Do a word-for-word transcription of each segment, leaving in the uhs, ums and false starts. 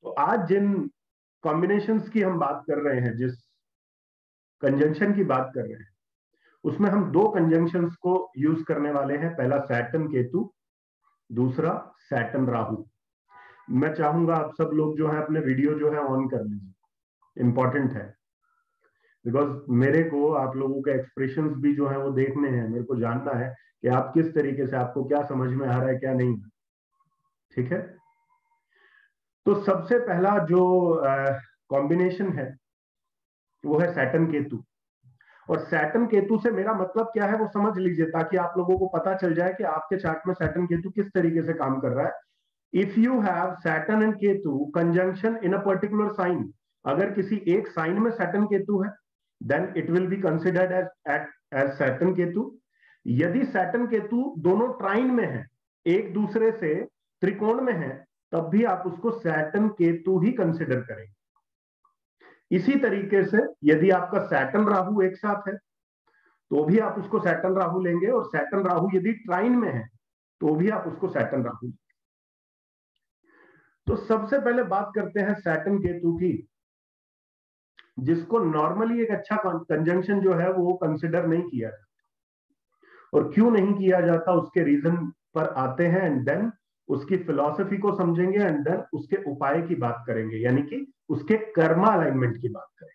तो आज जिन कॉम्बिनेशंस की हम बात कर रहे हैं, जिस कंजंक्शन की बात कर रहे हैं, उसमें हम दो कंजंक्शंस को यूज करने वाले हैं। पहला सैटर्न केतु, दूसरा सैटर्न राहु। मैं चाहूंगा आप सब लोग जो है अपने वीडियो जो है ऑन कर लीजिए, इंपॉर्टेंट है। बिकॉज मेरे को आप लोगों के एक्सप्रेशंस भी जो है वो देखने हैं, मेरे को जानना है कि आप किस तरीके से, आपको क्या समझ में आ रहा है क्या नहीं। ठीक है, तो सबसे पहला जो कॉम्बिनेशन है वो है सैटर्न केतु। और सैटर्न केतु से मेरा मतलब क्या है वो समझ लीजिए, ताकि आप लोगों को पता चल जाए कि आपके चार्ट में सैटर्न केतु किस तरीके से काम कर रहा है। If you have Saturn and Ketu conjunction in a particular sign, अगर किसी एक साइन में सैटर्न केतु है, then it will be considered as as Saturn Ketu. यदि सैटर्न केतु दोनों ट्राइन में है, एक दूसरे से त्रिकोण में है, तब भी आप उसको सैटर्न केतु ही कंसिडर करेंगे। इसी तरीके से यदि आपका सैटर्न राहु एक साथ है तो भी आप उसको सैटर्न राहु लेंगे, और सैटर्न राहु यदि ट्राइन में है तो भी आप उसको सैटर्न राहु लेंगे। तो सबसे पहले बात करते हैं सैटर्न केतु की, जिसको नॉर्मली एक अच्छा कंजंक्शन जो है वो कंसिडर नहीं किया जाता। और क्यों नहीं किया जाता उसके रीजन पर आते हैं, एंड देन उसकी फिलॉसफी को समझेंगे, एंड देन उसके उपाय की बात करेंगे, यानी कि उसके कर्मा अलाइनमेंट की बात करेंगे।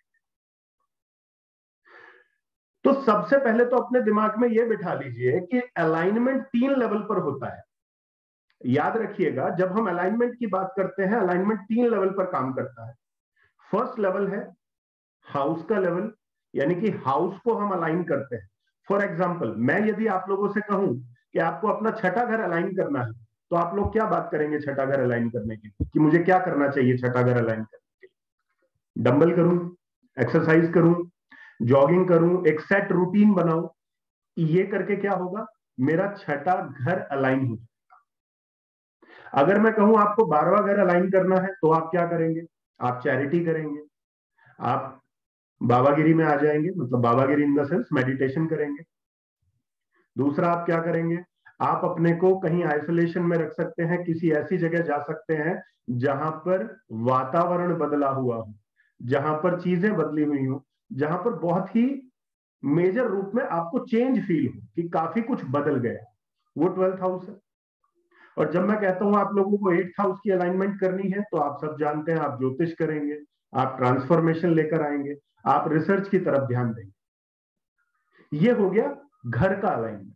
तो सबसे पहले तो अपने दिमाग में यह बिठा लीजिए कि अलाइनमेंट तीन लेवल पर होता है। याद रखिएगा, जब हम अलाइनमेंट की बात करते हैं, अलाइनमेंट तीन लेवल पर काम करता है। फर्स्ट लेवल है हाउस का लेवल, यानी कि हाउस को हम अलाइन करते हैं। फॉर एग्जाम्पल, मैं यदि आप लोगों से कहूं कि आपको अपना छठा घर अलाइन करना है, तो आप लोग क्या बात करेंगे छठा घर अलाइन करने की, कि मुझे क्या करना चाहिए छठा घर अलाइन करने के लिए? डंबल करूं, एक्सरसाइज करूं, जॉगिंग करूं, एक सेट रूटीन बनाऊं। ये करके क्या होगा, मेरा छठा घर अलाइन हो जाएगा। अगर मैं कहूं आपको बारहवां घर अलाइन करना है, तो आप क्या करेंगे? आप चैरिटी करेंगे, आप बाबागिरी में आ जाएंगे, मतलब बाबागिरी इन द सेंस मेडिटेशन करेंगे। दूसरा आप क्या करेंगे, आप अपने को कहीं आइसोलेशन में रख सकते हैं, किसी ऐसी जगह जा सकते हैं जहां पर वातावरण बदला हुआ हो, जहां पर चीजें बदली हुई हो, जहां पर बहुत ही मेजर रूप में आपको चेंज फील हो कि काफी कुछ बदल गया। वो ट्वेल्थ हाउस है। और जब मैं कहता हूं आप लोगों को एट्थ हाउस की अलाइनमेंट करनी है, तो आप सब जानते हैं, आप ज्योतिष करेंगे, आप ट्रांसफॉर्मेशन लेकर आएंगे, आप रिसर्च की तरफ ध्यान देंगे। ये हो गया घर का अलाइनमेंट।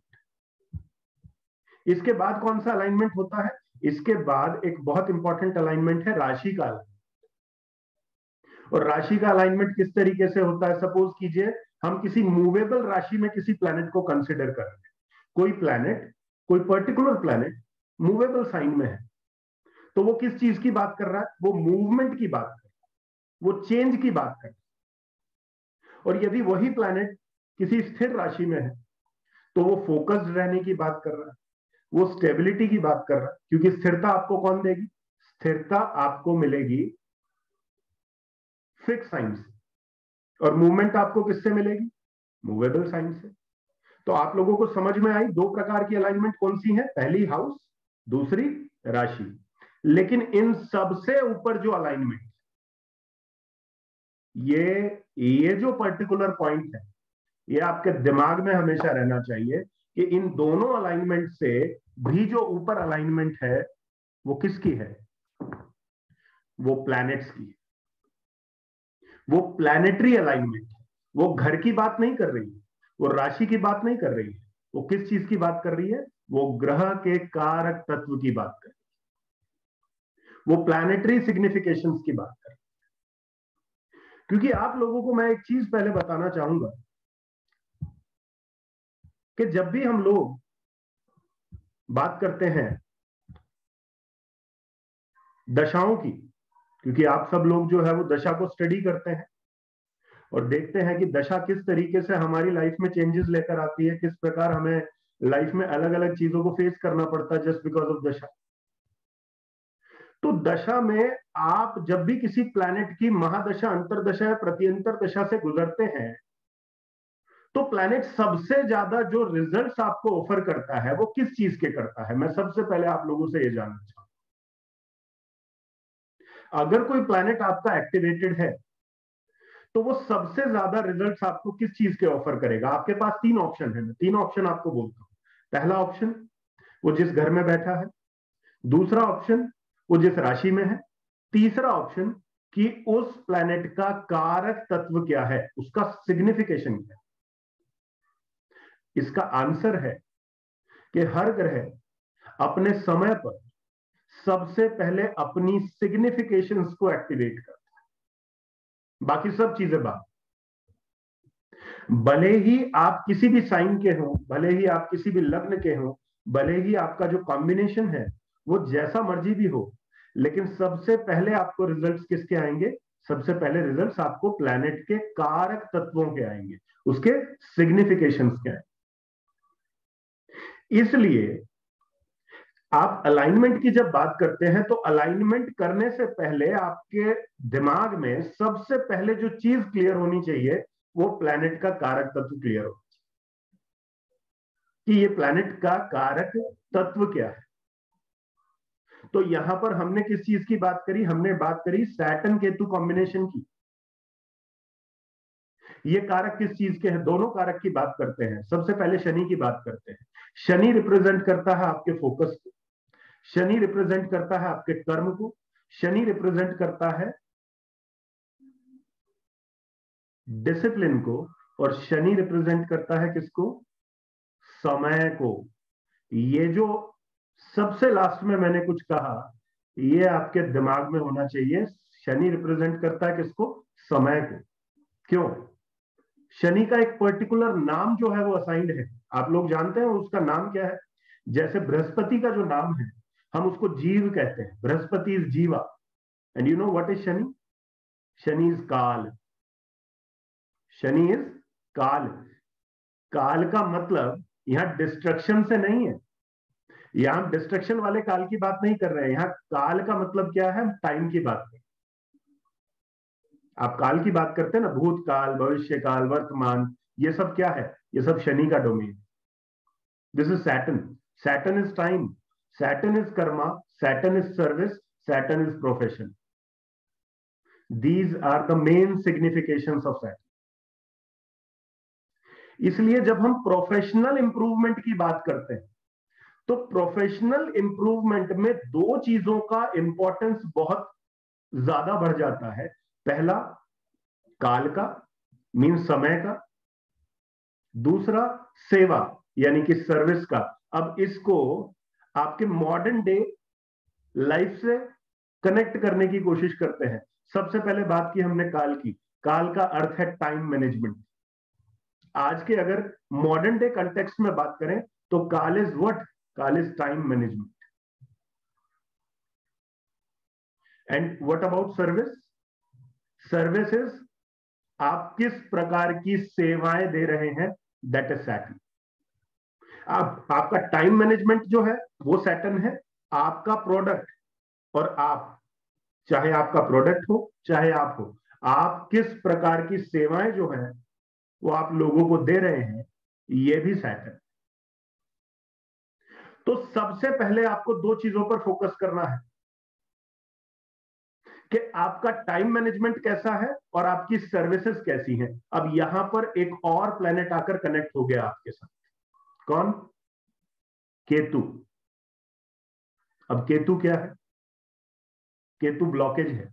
इसके बाद कौन सा अलाइनमेंट होता है? इसके बाद एक बहुत इंपॉर्टेंट अलाइनमेंट है राशि का अलाइनमेंट। और राशि का अलाइनमेंट किस तरीके से होता है? सपोज कीजिए हम किसी मूवेबल राशि में किसी प्लैनेट को कंसिडर कर रहे हैं। कोई प्लैनेट, कोई पर्टिकुलर प्लैनेट मूवेबल साइन में है, तो वो किस चीज की बात कर रहा है? वो मूवमेंट की बात कर रहा है, वो चेंज की बात कर रहा है। और यदि वही प्लैनेट किसी स्थिर राशि में है, तो वो फोकस्ड रहने की बात कर रहा है, वो स्टेबिलिटी की बात कर रहा है। क्योंकि स्थिरता आपको कौन देगी? स्थिरता आपको मिलेगी फिक्स साइन से, और मूवमेंट आपको किससे मिलेगी? मूवेबल साइन से। तो आप लोगों को समझ में आई दो प्रकार की अलाइनमेंट कौन सी है? पहली हाउस, दूसरी राशि। लेकिन इन सबसे ऊपर जो अलाइनमेंट, ये ये जो पर्टिकुलर पॉइंट है, ये आपके दिमाग में हमेशा रहना चाहिए कि इन दोनों अलाइनमेंट से भी जो ऊपर अलाइनमेंट है वो किसकी है? वो प्लैनेट्स की है। वो प्लैनेटरी अलाइनमेंट है। वो घर की बात नहीं कर रही है, वो राशि की बात नहीं कर रही है, वो किस चीज की बात कर रही है? वो ग्रह के कारक तत्व की बात कर रही है, वो प्लैनेटरी सिग्निफिकेशंस की बात कर रही है। क्योंकि आप लोगों को मैं एक चीज पहले बताना चाहूंगा कि जब भी हम लोग बात करते हैं दशाओं की, क्योंकि आप सब लोग जो है वो दशा को स्टडी करते हैं और देखते हैं कि दशा किस तरीके से हमारी लाइफ में चेंजेस लेकर आती है, किस प्रकार हमें लाइफ में अलग अलग चीजों को फेस करना पड़ता है जस्ट बिकॉज ऑफ दशा। तो दशा में आप जब भी किसी प्लैनेट की महादशा, अंतरदशा या प्रत्यंतर दशा से गुजरते हैं, तो प्लैनेट सबसे ज्यादा जो रिजल्ट्स आपको ऑफर करता है वो किस चीज के करता है? मैं सबसे पहले आप लोगों से ये जानना चाहूंगा। अगर कोई प्लैनेट आपका एक्टिवेटेड है तो वो सबसे ज्यादा रिजल्ट्स आपको किस चीज के ऑफर करेगा? आपके पास तीन ऑप्शन है, मैं तीन ऑप्शन आपको बोलता हूं। पहला ऑप्शन, वो जिस घर में बैठा है। दूसरा ऑप्शन, वो जिस राशि में है। तीसरा ऑप्शन, कि उस प्लैनेट का कारक तत्व क्या है, उसका सिग्निफिकेशन क्या है। इसका आंसर है कि हर ग्रह अपने समय पर सबसे पहले अपनी सिग्निफिकेशंस को एक्टिवेट करता है, बाकी सब चीजें बात। भले ही आप किसी भी साइन के हो, भले ही आप किसी भी लग्न के हो, भले ही आपका जो कॉम्बिनेशन है वो जैसा मर्जी भी हो, लेकिन सबसे पहले आपको रिजल्ट्स किसके आएंगे? सबसे पहले रिजल्ट्स आपको प्लैनेट के कारक तत्वों के आएंगे, उसके सिग्निफिकेशंस के आएंगे। इसलिए आप अलाइनमेंट की जब बात करते हैं तो अलाइनमेंट करने से पहले आपके दिमाग में सबसे पहले जो चीज क्लियर होनी चाहिए वो प्लैनेट का कारक तत्व क्लियर हो, कि ये प्लैनेट का कारक तत्व क्या है। तो यहां पर हमने किस चीज की बात करी? हमने बात करी सैटर्न केतु कॉम्बिनेशन की। ये कारक किस चीज के हैं? दोनों कारक की बात करते हैं। सबसे पहले शनि की बात करते हैं। शनि रिप्रेजेंट करता है आपके फोकस को, शनि रिप्रेजेंट करता है आपके कर्म को, शनि रिप्रेजेंट करता है डिसिप्लिन को, और शनि रिप्रेजेंट करता है किसको? समय को। ये जो सबसे लास्ट में मैंने कुछ कहा, ये आपके दिमाग में होना चाहिए। शनि रिप्रेजेंट करता है किसको? समय को। क्यों? शनि का एक पर्टिकुलर नाम जो है वो असाइंड है। आप लोग जानते हैं उसका नाम क्या है? जैसे बृहस्पति का जो नाम है हम उसको जीव कहते हैं। Brihaspati is Jiva, and you know what is Shani? Shani is kaal. Shani is काल। काल का मतलब यहां डिस्ट्रक्शन से नहीं है, यहां डिस्ट्रक्शन वाले काल की बात नहीं कर रहे हैं। यहां काल का मतलब क्या है? टाइम की बात है। आप काल की बात करते हैं ना, भूतकाल, भविष्य काल, वर्तमान, ये सब क्या है? ये सब शनि का domain. This is Saturn. Saturn is time, Saturn is karma, Saturn is service, Saturn is profession. These are the main significations of Saturn. इसलिए जब हम प्रोफेशनल इंप्रूवमेंट की बात करते हैं तो प्रोफेशनल इंप्रूवमेंट में दो चीजों का इंपॉर्टेंस बहुत ज्यादा बढ़ जाता है। पहला, काल का, मीन समय का। दूसरा, सेवा, यानी कि सर्विस का। अब इसको आपके मॉडर्न डे लाइफ से कनेक्ट करने की कोशिश करते हैं। सबसे पहले बात की हमने काल की। काल का अर्थ है टाइम मैनेजमेंट। आज के अगर मॉडर्न डे कंटेक्स्ट में बात करें तो kaal is what? Kaal is time management. And what about service? Service is आप किस प्रकार की सेवाएं दे रहे हैं, दैट इज सैटर्न। आप, आपका टाइम मैनेजमेंट जो है वो सैटर्न है। आपका प्रोडक्ट और आप, चाहे आपका प्रोडक्ट हो चाहे आप हो, आप किस प्रकार की सेवाएं जो है वो आप लोगों को दे रहे हैं, ये भी सैटर्न। तो सबसे पहले आपको दो चीजों पर फोकस करना है कि आपका टाइम मैनेजमेंट कैसा है और आपकी सर्विसेज कैसी हैं। अब यहां पर एक और प्लेनेट आकर कनेक्ट हो गया आपके साथ। कौन? केतु। अब केतु क्या है? केतु ब्लॉकेज है,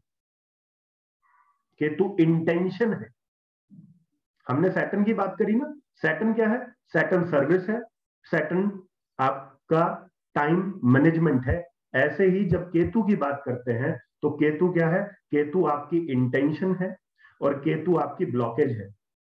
केतु इंटेंशन है। हमने सैटर्न की बात करी ना। सैटर्न क्या है? सैटर्न सर्विस है, सैटर्न आपका टाइम मैनेजमेंट है। ऐसे ही जब केतु की बात करते हैं तो केतु क्या है? केतु आपकी इंटेंशन है और केतु आपकी ब्लॉकेज है।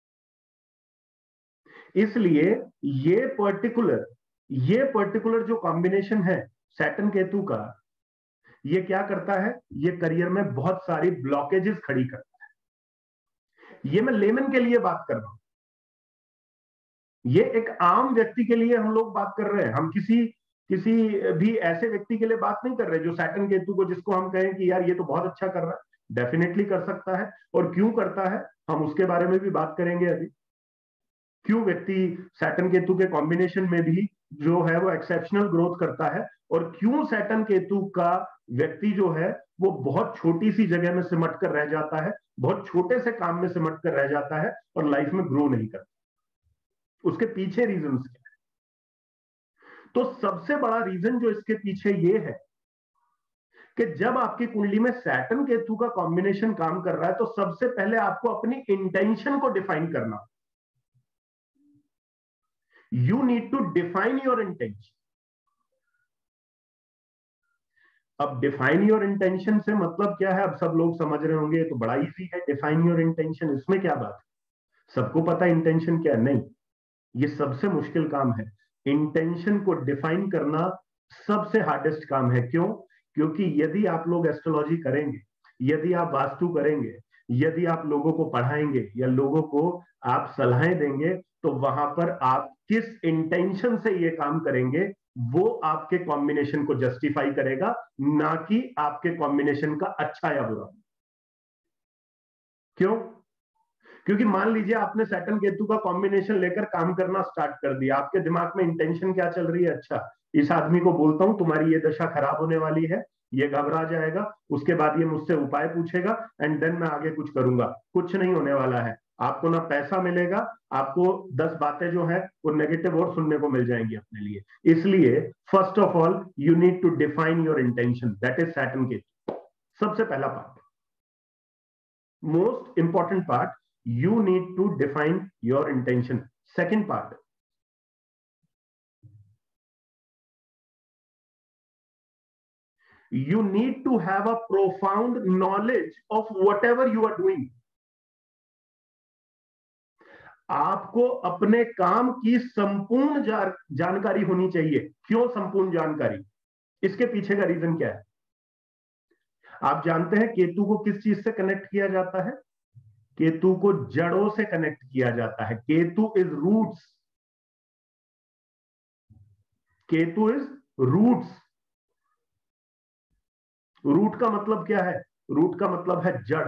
इसलिए ये पर्टिकुलर ये पर्टिकुलर जो कॉम्बिनेशन है सैटर्न केतु का, ये क्या करता है? ये करियर में बहुत सारी ब्लॉकेजेस खड़ी करता है। ये मैं लेमन के लिए बात कर रहा हूं, ये एक आम व्यक्ति के लिए हम लोग बात कर रहे हैं। हम किसी किसी भी ऐसे व्यक्ति के लिए बात नहीं कर रहे जो सैटर्न केतु को, जिसको हम कहें कि यार ये तो बहुत अच्छा कर रहा है। डेफिनेटली कर सकता है, और क्यों करता है हम उसके बारे में भी बात करेंगे अभी। क्यों व्यक्ति सैटर्न केतु के कॉम्बिनेशन में भी जो है वो एक्सेप्शनल ग्रोथ करता है, और क्यों सैटर्न केतु का व्यक्ति जो है वो बहुत छोटी सी जगह में सिमट कर रह जाता है, बहुत छोटे से काम में सिमट कर रह जाता है और लाइफ में ग्रो नहीं करता। उसके पीछे रीजन क्या है? तो सबसे बड़ा रीजन जो इसके पीछे ये है कि जब आपकी कुंडली में सैटर्न केतु का कॉम्बिनेशन काम कर रहा है तो सबसे पहले आपको अपनी इंटेंशन को डिफाइन करना। You need to define your intention. अब डिफाइन योर इंटेंशन से मतलब क्या है, अब सब लोग समझ रहे होंगे, तो बड़ा इजी है डिफाइन योर इंटेंशन, इसमें क्या बात है, सबको पता है इंटेंशन क्या है। नहीं, ये सबसे मुश्किल काम है। इंटेंशन को डिफाइन करना सबसे हार्डेस्ट काम है। क्यों? क्योंकि यदि आप लोग एस्ट्रोलॉजी करेंगे, यदि आप वास्तु करेंगे, यदि आप लोगों को पढ़ाएंगे या लोगों को आप सलाहें देंगे, तो वहां पर आप किस इंटेंशन से ये काम करेंगे वो आपके कॉम्बिनेशन को जस्टिफाई करेगा, ना कि आपके कॉम्बिनेशन का अच्छा या बुरा। क्यों? क्योंकि मान लीजिए आपने सैटर्न केतु का कॉम्बिनेशन लेकर काम करना स्टार्ट कर दिया, आपके दिमाग में इंटेंशन क्या चल रही है, अच्छा इस आदमी को बोलता हूं तुम्हारी ये दशा खराब होने वाली है, ये घबरा जाएगा, उसके बाद ये मुझसे उपाय पूछेगा एंड देन मैं आगे कुछ करूंगा। कुछ नहीं होने वाला है, आपको ना पैसा मिलेगा, आपको दस बातें जो है वो नेगेटिव और सुनने को मिल जाएंगी अपने लिए। इसलिए first of all you need to define your intention, that is Saturn Ketu. सबसे पहला part, most important part, you need to define your intention. Second part, you need to have a profound knowledge of whatever you are doing. आपको अपने काम की संपूर्ण जानकारी होनी चाहिए। क्यों संपूर्ण जानकारी? इसके पीछे का रीजन क्या है? आप जानते हैं केतु को किस चीज से कनेक्ट किया जाता है? केतु को जड़ों से कनेक्ट किया जाता है। Ketu is roots. Ketu is roots. Root का मतलब क्या है? रूट का मतलब है जड़।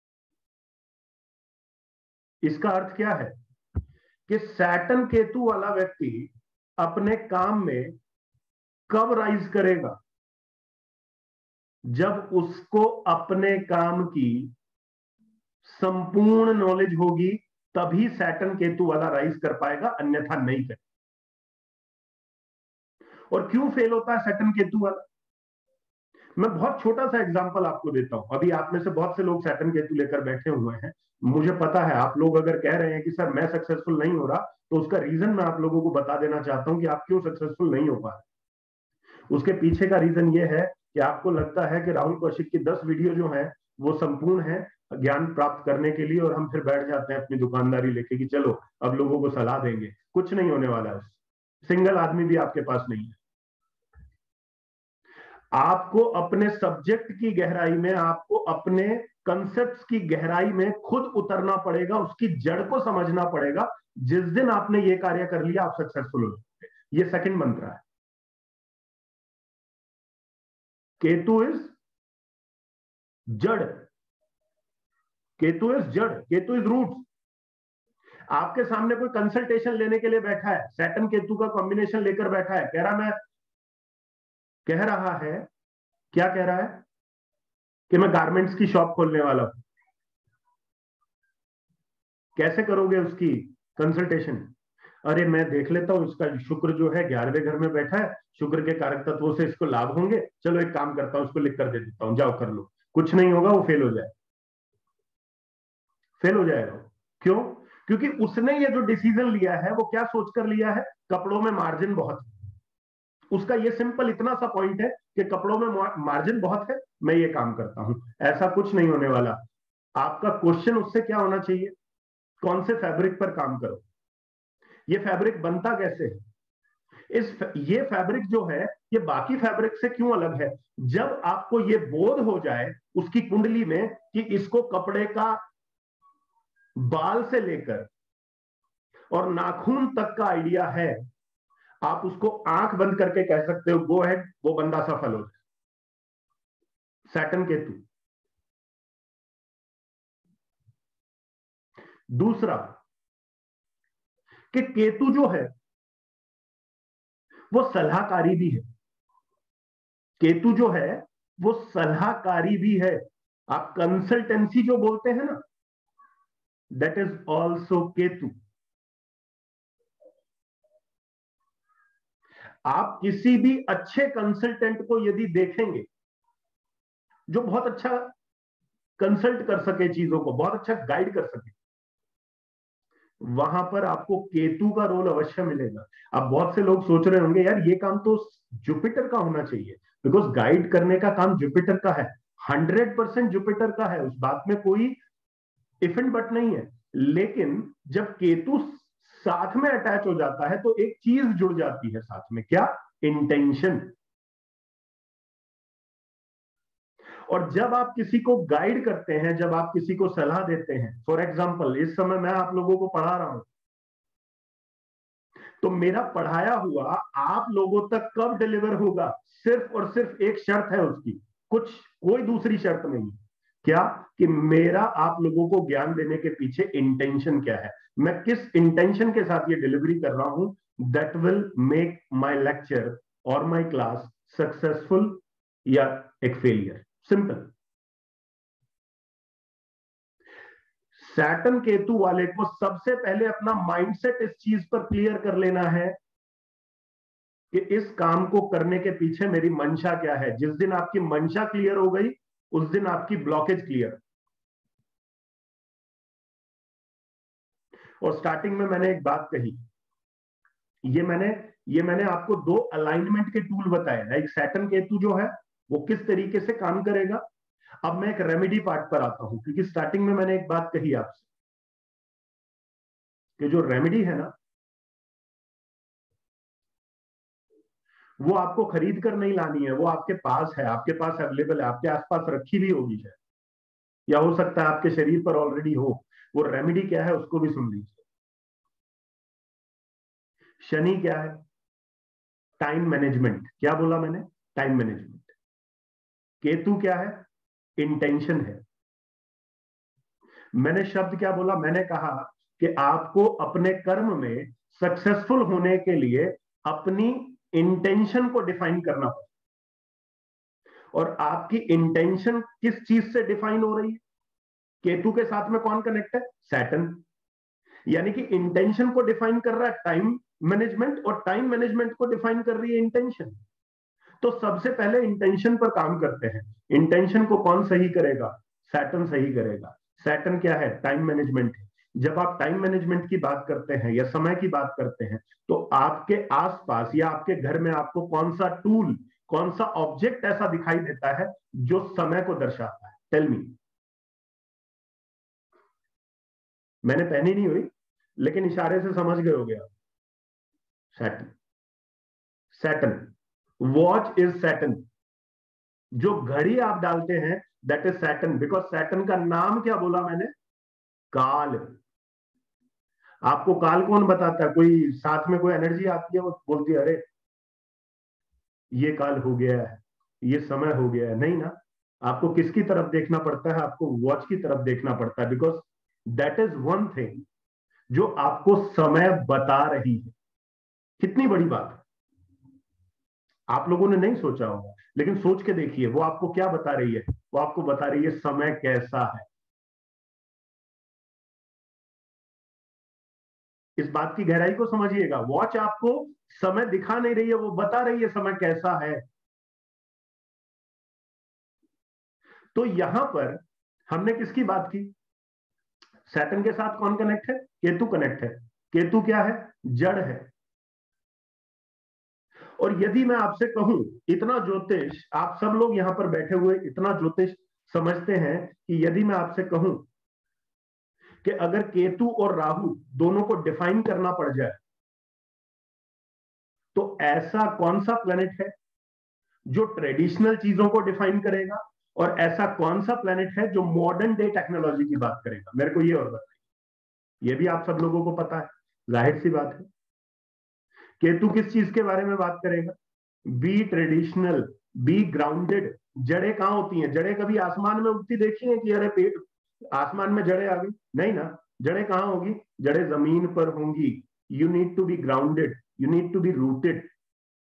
इसका अर्थ क्या है कि सैटर्न केतु वाला व्यक्ति अपने काम में कब राइज करेगा? जब उसको अपने काम की संपूर्ण नॉलेज होगी, तभी सैटर्न केतु वाला राइज कर पाएगा, अन्यथा नहीं कर। और क्यों फेल होता है सैटर्न केतु वाला? मैं बहुत छोटा सा एग्जांपल आपको देता हूं। अभी आप में से बहुत से लोग सैटर्न केतु लेकर बैठे हुए हैं, मुझे पता है आप लोग अगर कह रहे हैं कि सर मैं सक्सेसफुल नहीं हो रहा, तो उसका रीजन मैं आप लोगों को बता देना चाहता हूं कि आप क्यों सक्सेसफुल नहीं हो पा रहे। उसके पीछे का रीजन यह है कि आपको लगता है कि राहुल कौशिक की दस वीडियो जो है वो संपूर्ण है ज्ञान प्राप्त करने के लिए, और हम फिर बैठ जाते हैं अपनी दुकानदारी लेके कि चलो अब लोगों को सलाह देंगे। कुछ नहीं होने वाला है, सिंगल आदमी भी आपके पास नहीं है। आपको अपने सब्जेक्ट की गहराई में, आपको अपने कंसेप्ट्स की गहराई में खुद उतरना पड़ेगा, उसकी जड़ को समझना पड़ेगा। जिस दिन आपने ये कार्य कर लिया आप सक्सेसफुल हो जाओगे। ये सेकंड मंत्र है। केतु इज जड़। केतु इज जड़, केतु इज रूट। आपके सामने कोई कंसल्टेशन लेने के लिए बैठा है, सैटर्न केतु का कॉम्बिनेशन लेकर बैठा है, कह रहा मैं कह रहा है क्या कह रहा है कि मैं गारमेंट्स की शॉप खोलने वाला हूं। कैसे करोगे उसकी कंसल्टेशन? अरे मैं देख लेता हूं, इसका शुक्र जो है ग्यारहवें घर में बैठा है, शुक्र के कारक तत्वों से इसको लाभ होंगे, चलो एक काम करता हूं, उसको लिख कर दे देता हूं, जाओ कर लो। कुछ नहीं होगा, वो फेल हो जाए फेल हो जाएगा। क्यों? क्योंकि उसने ये जो डिसीजन लिया है वो क्या सोचकर लिया है? कपड़ों में मार्जिन बहुत है। उसका ये सिंपल इतना सा पॉइंट है कि कपड़ों में मार्जिन बहुत है, मैं ये काम करता हूं। ऐसा कुछ नहीं होने वाला। आपका क्वेश्चन उससे क्या होना चाहिए? कौन से फैब्रिक पर काम करो? ये फैब्रिक बनता कैसे है? इस ये फैब्रिक जो है ये बाकी फैब्रिक से क्यों अलग है? जब आपको ये बोध हो जाए उसकी कुंडली में कि इसको कपड़े का बाल से लेकर और नाखून तक का आइडिया है, आप उसको आंख बंद करके कह सकते हो गो हेड, वो बंदा सफल हो जाए। सैटर्न केतु। दूसरा कि केतु जो है वो सलाहकारी भी है। केतु जो है वो सलाहकारी भी है। आप कंसल्टेंसी जो बोलते हैं ना, दैट इज ऑल्सो केतु। आप किसी भी अच्छे कंसल्टेंट को यदि देखेंगे जो बहुत अच्छा कंसल्ट कर सके, चीजों को बहुत अच्छा गाइड कर सके, वहां पर आपको केतु का रोल अवश्य मिलेगा। अब बहुत से लोग सोच रहे होंगे यार ये काम तो जुपिटर का होना चाहिए, बिकॉज गाइड करने का काम जुपिटर का है। हंड्रेड परसेंट जुपिटर का है, उस बात में कोई इफ एंड बट नहीं है। लेकिन जब केतु साथ में अटैच हो जाता है तो एक चीज जुड़ जाती है साथ में, क्या? इंटेंशन। और जब आप किसी को गाइड करते हैं, जब आप किसी को सलाह देते हैं, फॉर एग्जाम्पल इस समय मैं आप लोगों को पढ़ा रहा हूं, तो मेरा पढ़ाया हुआ आप लोगों तक कब डिलीवर होगा? सिर्फ और सिर्फ एक शर्त है उसकी, कुछ कोई दूसरी शर्त नहीं। क्या? कि मेरा आप लोगों को ज्ञान देने के पीछे इंटेंशन क्या है, मैं किस इंटेंशन के साथ ये डिलीवरी कर रहा हूं, that will make my lecture और माय क्लास सक्सेसफुल या एक फेलियर। सिंपल। सैटर्न केतु वाले को सबसे पहले अपना माइंडसेट इस चीज पर क्लियर कर लेना है कि इस काम को करने के पीछे मेरी मंशा क्या है। जिस दिन आपकी मंशा क्लियर हो गई, उस दिन आपकी ब्लॉकेज क्लियर। और स्टार्टिंग में मैंने एक बात कही, ये मैंने ये मैंने आपको दो अलाइनमेंट के टूल बताए। लाइक सैटर्न केतु जो है वो किस तरीके से काम करेगा। अब मैं एक रेमेडी पार्ट पर आता हूं, क्योंकि स्टार्टिंग में मैंने एक बात कही आपसे कि जो रेमेडी है ना, वो आपको खरीद कर नहीं लानी है, वो आपके पास है, आपके पास अवेलेबल है, आपके आसपास रखी भी होगी शायद, या हो सकता है आपके शरीर पर ऑलरेडी हो। वो रेमेडी क्या है उसको भी सुन लीजिए। शनि क्या है? Time management. क्या बोला मैंने? Time management. केतु क्या है? इंटेंशन है। मैंने शब्द क्या बोला? मैंने कहा कि आपको अपने कर्म में सक्सेसफुल होने के लिए अपनी इंटेंशन को डिफाइन करना पड़ेगा। और आपकी इंटेंशन किस चीज से डिफाइन हो रही है? केतु के साथ में कौन कनेक्ट है? सैटर्न। यानी कि इंटेंशन को डिफाइन कर रहा है टाइम मैनेजमेंट, और टाइम मैनेजमेंट को डिफाइन कर रही है इंटेंशन। तो सबसे पहले इंटेंशन पर काम करते हैं। इंटेंशन को कौन सही करेगा? सैटर्न सही करेगा। सैटर्न क्या है? टाइम मैनेजमेंट है। जब आप टाइम मैनेजमेंट की बात करते हैं या समय की बात करते हैं, तो आपके आसपास या आपके घर में आपको कौन सा टूल, कौन सा ऑब्जेक्ट ऐसा दिखाई देता है जो समय को दर्शाता है? Tell me. मैंने पहनी नहीं हुई, लेकिन इशारे से समझ गए हो गया। Saturn. Saturn. Watch is Saturn. जो घड़ी आप डालते हैं that is Saturn, because Saturn का नाम क्या बोला मैंने? काल। आपको काल कौन बताता है? कोई साथ में कोई एनर्जी आती है वो बोलती है अरे ये काल हो गया है, ये समय हो गया है? नहीं ना। आपको किसकी तरफ देखना पड़ता है? आपको वॉच की तरफ देखना पड़ता है, because that is one thing जो आपको समय बता रही है। कितनी बड़ी बात है, आप लोगों ने नहीं सोचा होगा, लेकिन सोच के देखिए वो आपको क्या बता रही है। वो आपको बता रही है समय कैसा है। इस बात की गहराई को समझिएगा। वॉच आपको समय दिखा नहीं रही है, वो बता रही है समय कैसा है। तो यहां पर हमने किसकी बात की? सैटर्न के साथ कौन कनेक्ट है? केतु कनेक्ट है। केतु क्या है? जड़ है। और यदि मैं आपसे कहूं, इतना ज्योतिष आप सब लोग यहां पर बैठे हुए इतना ज्योतिष समझते हैं, कि यदि मैं आपसे कहूं कि अगर केतु और राहु दोनों को डिफाइन करना पड़ जाए, तो ऐसा कौन सा प्लेनेट है जो ट्रेडिशनल चीजों को डिफाइन करेगा, और ऐसा कौन सा प्लेनेट है जो मॉडर्न डे टेक्नोलॉजी की बात करेगा? मेरे को ये और बताइए। ये भी आप सब लोगों को पता है, जाहिर सी बात है। केतु किस चीज के बारे में बात करेगा? Be traditional, be grounded. जड़ें कहां होती हैं? जड़ें कभी आसमान में उड़ती देखी हैं कि अरे पेट आसमान में जड़ें आ गई? नहीं ना। जड़ें कहां होगी? जड़ें जमीन पर होंगी। You need to be grounded, you need to be rooted.